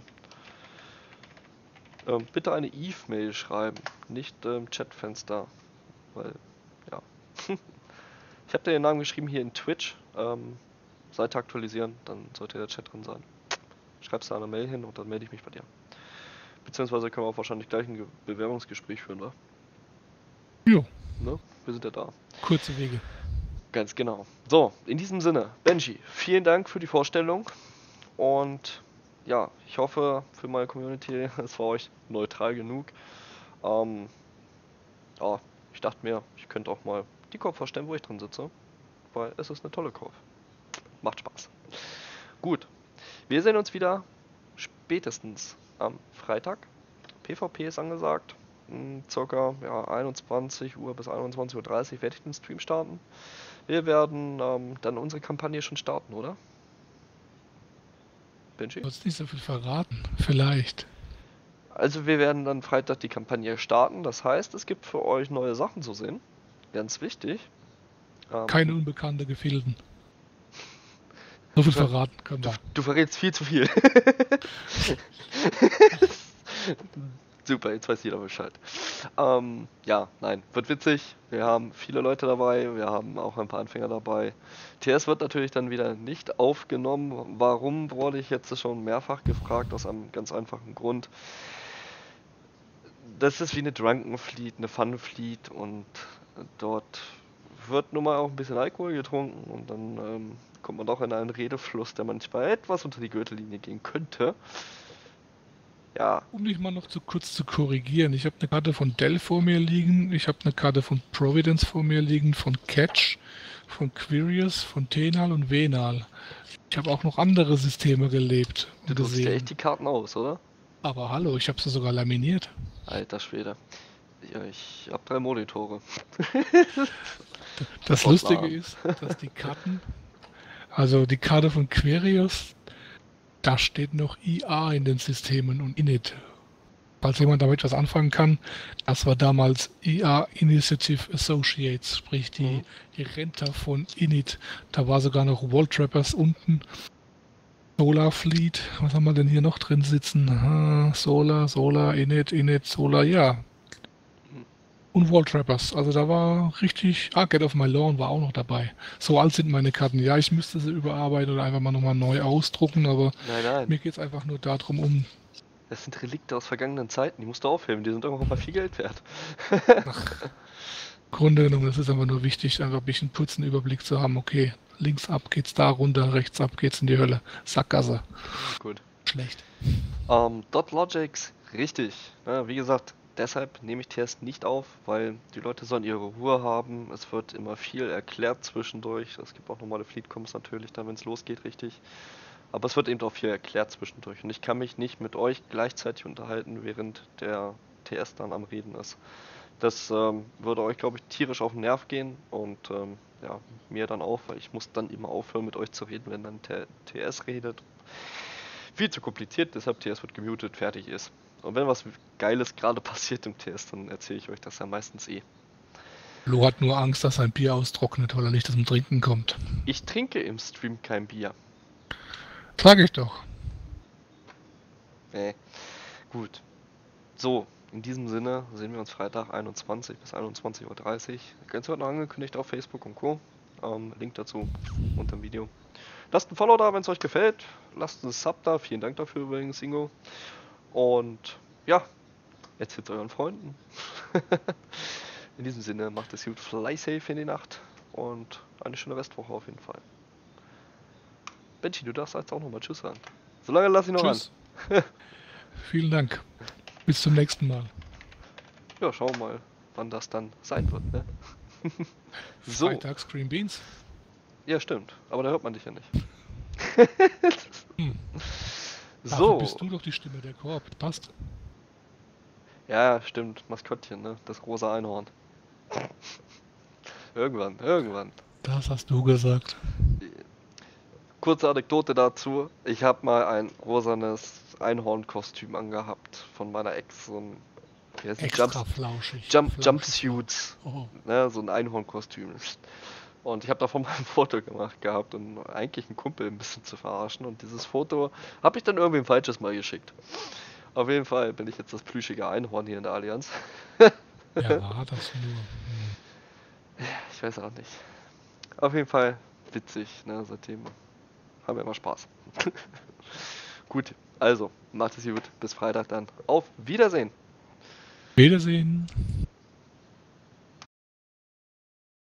Bitte eine Eve-Mail schreiben, nicht im Chatfenster. Weil, ja. Ich habe dir den Namen geschrieben hier in Twitch. Seite aktualisieren, dann sollte der Chat drin sein. Schreibst da eine Mail hin und dann melde ich mich bei dir. Beziehungsweise können wir auch wahrscheinlich gleich ein Bewerbungsgespräch führen, wa? Jo, Ne? Wir sind ja da. kurze Wege. Ganz genau. So, in diesem Sinne, Benji, vielen Dank für die Vorstellung und ja, ich hoffe für meine Community, es war euch neutral genug. Ähm, ja, ich dachte mir, ich könnte auch mal die Kurve vorstellen, wo ich drin sitze, weil es ist eine tolle Kurve. Macht Spaß. Gut, wir sehen uns wieder spätestens am Freitag. PvP ist angesagt. Circa 21 Uhr bis 21:30 Uhr werde ich den Stream starten. Wir werden dann unsere Kampagne schon starten, oder? Benji? Du hast nicht so viel verraten. Vielleicht. Also wir werden dann Freitag die Kampagne starten. Das heißt, es gibt für euch neue Sachen zu sehen. Ganz wichtig. Keine unbekannte Gefilden. So viel verraten können wir. Du verrätst viel zu viel. Super, jetzt weiß jeder Bescheid. Ja, nein, wird witzig. Wir haben viele Leute dabei, wir haben auch ein paar Anfänger dabei. TS wird natürlich dann wieder nicht aufgenommen. Warum, wurde ich jetzt schon mehrfach gefragt, aus einem ganz einfachen Grund. Das ist wie eine Drunken Fleet, eine Fun Fleet und dort wird nun mal auch ein bisschen Alkohol getrunken und dann kommt man doch in einen Redefluss, der manchmal etwas unter die Gürtellinie gehen könnte. Ja, Um dich mal noch zu kurz zu korrigieren. Ich habe eine Karte von Dell vor mir liegen. Ich habe eine Karte von Providence vor mir liegen, von Catch, von Quirius, von Tenal und Venal. Ich habe auch noch andere Systeme gelebt du und druckst ja gesehen. echt die Karten aus, oder? Aber hallo, ich habe sie sogar laminiert. Alter Schwede. Ja, ich hab 3 Monitore. Das Gott Lustige warm. ist, dass die Karten, also die Karte von Quirius, da steht noch IA in den Systemen und Init. Falls jemand damit was anfangen kann, das war damals IA Initiative Associates, sprich die Renter von Init. Da war sogar noch Wall Trappers unten. Solar Fleet, was haben wir denn hier noch drin sitzen? Aha, Solar, Init, Solar, ja. Und Wall Trappers, also da war richtig, Get Off My Lawn war auch noch dabei. So alt sind meine Karten. Ja, ich müsste sie überarbeiten oder einfach mal nochmal neu ausdrucken, aber Nein, nein. mir geht es einfach nur darum, Das sind Relikte aus vergangenen Zeiten, die musst du aufheben, die sind irgendwann mal viel Geld wert. Grunde genommen, es ist einfach nur wichtig, einfach ein bisschen kurzen Überblick zu haben. Okay, links ab geht's da runter, rechts ab geht's in die Hölle. Sackgasse. Gut. Schlecht. Dot Logics, richtig. Ja, wie gesagt, deshalb nehme ich TS nicht auf, weil die Leute sollen ihre Ruhe haben. Es wird immer viel erklärt zwischendurch. Es gibt auch normale Fleetcoms natürlich, dann wenn es losgeht, richtig. Aber es wird eben auch viel erklärt zwischendurch. Und ich kann mich nicht mit euch gleichzeitig unterhalten, während der TS dann am Reden ist. Das würde euch, glaube ich, tierisch auf den Nerv gehen und ja, mir dann auch, weil ich muss dann immer aufhören, mit euch zu reden, wenn dann TS redet. Viel zu kompliziert, deshalb TS wird gemutet, fertig ist. Und wenn was Geiles gerade passiert im TS, dann erzähle ich euch das ja meistens eh. Lo hat nur Angst, dass sein Bier austrocknet, weil er nicht zum Trinken kommt. Ich trinke im Stream kein Bier. Sag ich doch. Gut. So, in diesem Sinne sehen wir uns Freitag 21 bis 21:30 Uhr. Ganz wird noch angekündigt auf Facebook und Co. Link dazu unter dem Video. Lasst ein Follow da, wenn es euch gefällt. Lasst einen Sub da. Vielen Dank dafür übrigens, Ingo. Und ja, erzählt euren Freunden. In diesem Sinne, macht es gut, fly safe in die Nacht und eine schöne Restwoche auf jeden Fall. Benji, du darfst jetzt auch nochmal Tschüss sagen. Solange lass ich noch Tschüss. Vielen Dank. Bis zum nächsten Mal. Ja, schauen wir mal, wann das dann sein wird, ne? So. Freitags Green Beans. Ja, stimmt. Aber da hört man dich ja nicht. Dafür So. bist du doch die Stimme der Korb. Passt. Ja, stimmt. Maskottchen, ne? Das rosa Einhorn. Irgendwann. Das hast du gesagt. Kurze Anekdote dazu. Ich habe mal ein rosanes Einhorn-Kostüm angehabt von meiner Ex. So ein Extra flauschig. Jumpsuits. Oh. Ne? So ein Einhorn-Kostüm. Und ich habe davon mal ein Foto gemacht gehabt, um eigentlich einen Kumpel ein bisschen zu verarschen. Und dieses Foto habe ich dann irgendwie ein falsches Mal geschickt. Auf jeden Fall bin ich jetzt das plüschige Einhorn hier in der Allianz. Ja, war das nur. Ich weiß auch nicht. Auf jeden Fall witzig, ne? Seitdem haben wir immer Spaß. Gut, also macht es gut. Bis Freitag dann. Auf Wiedersehen. Wiedersehen.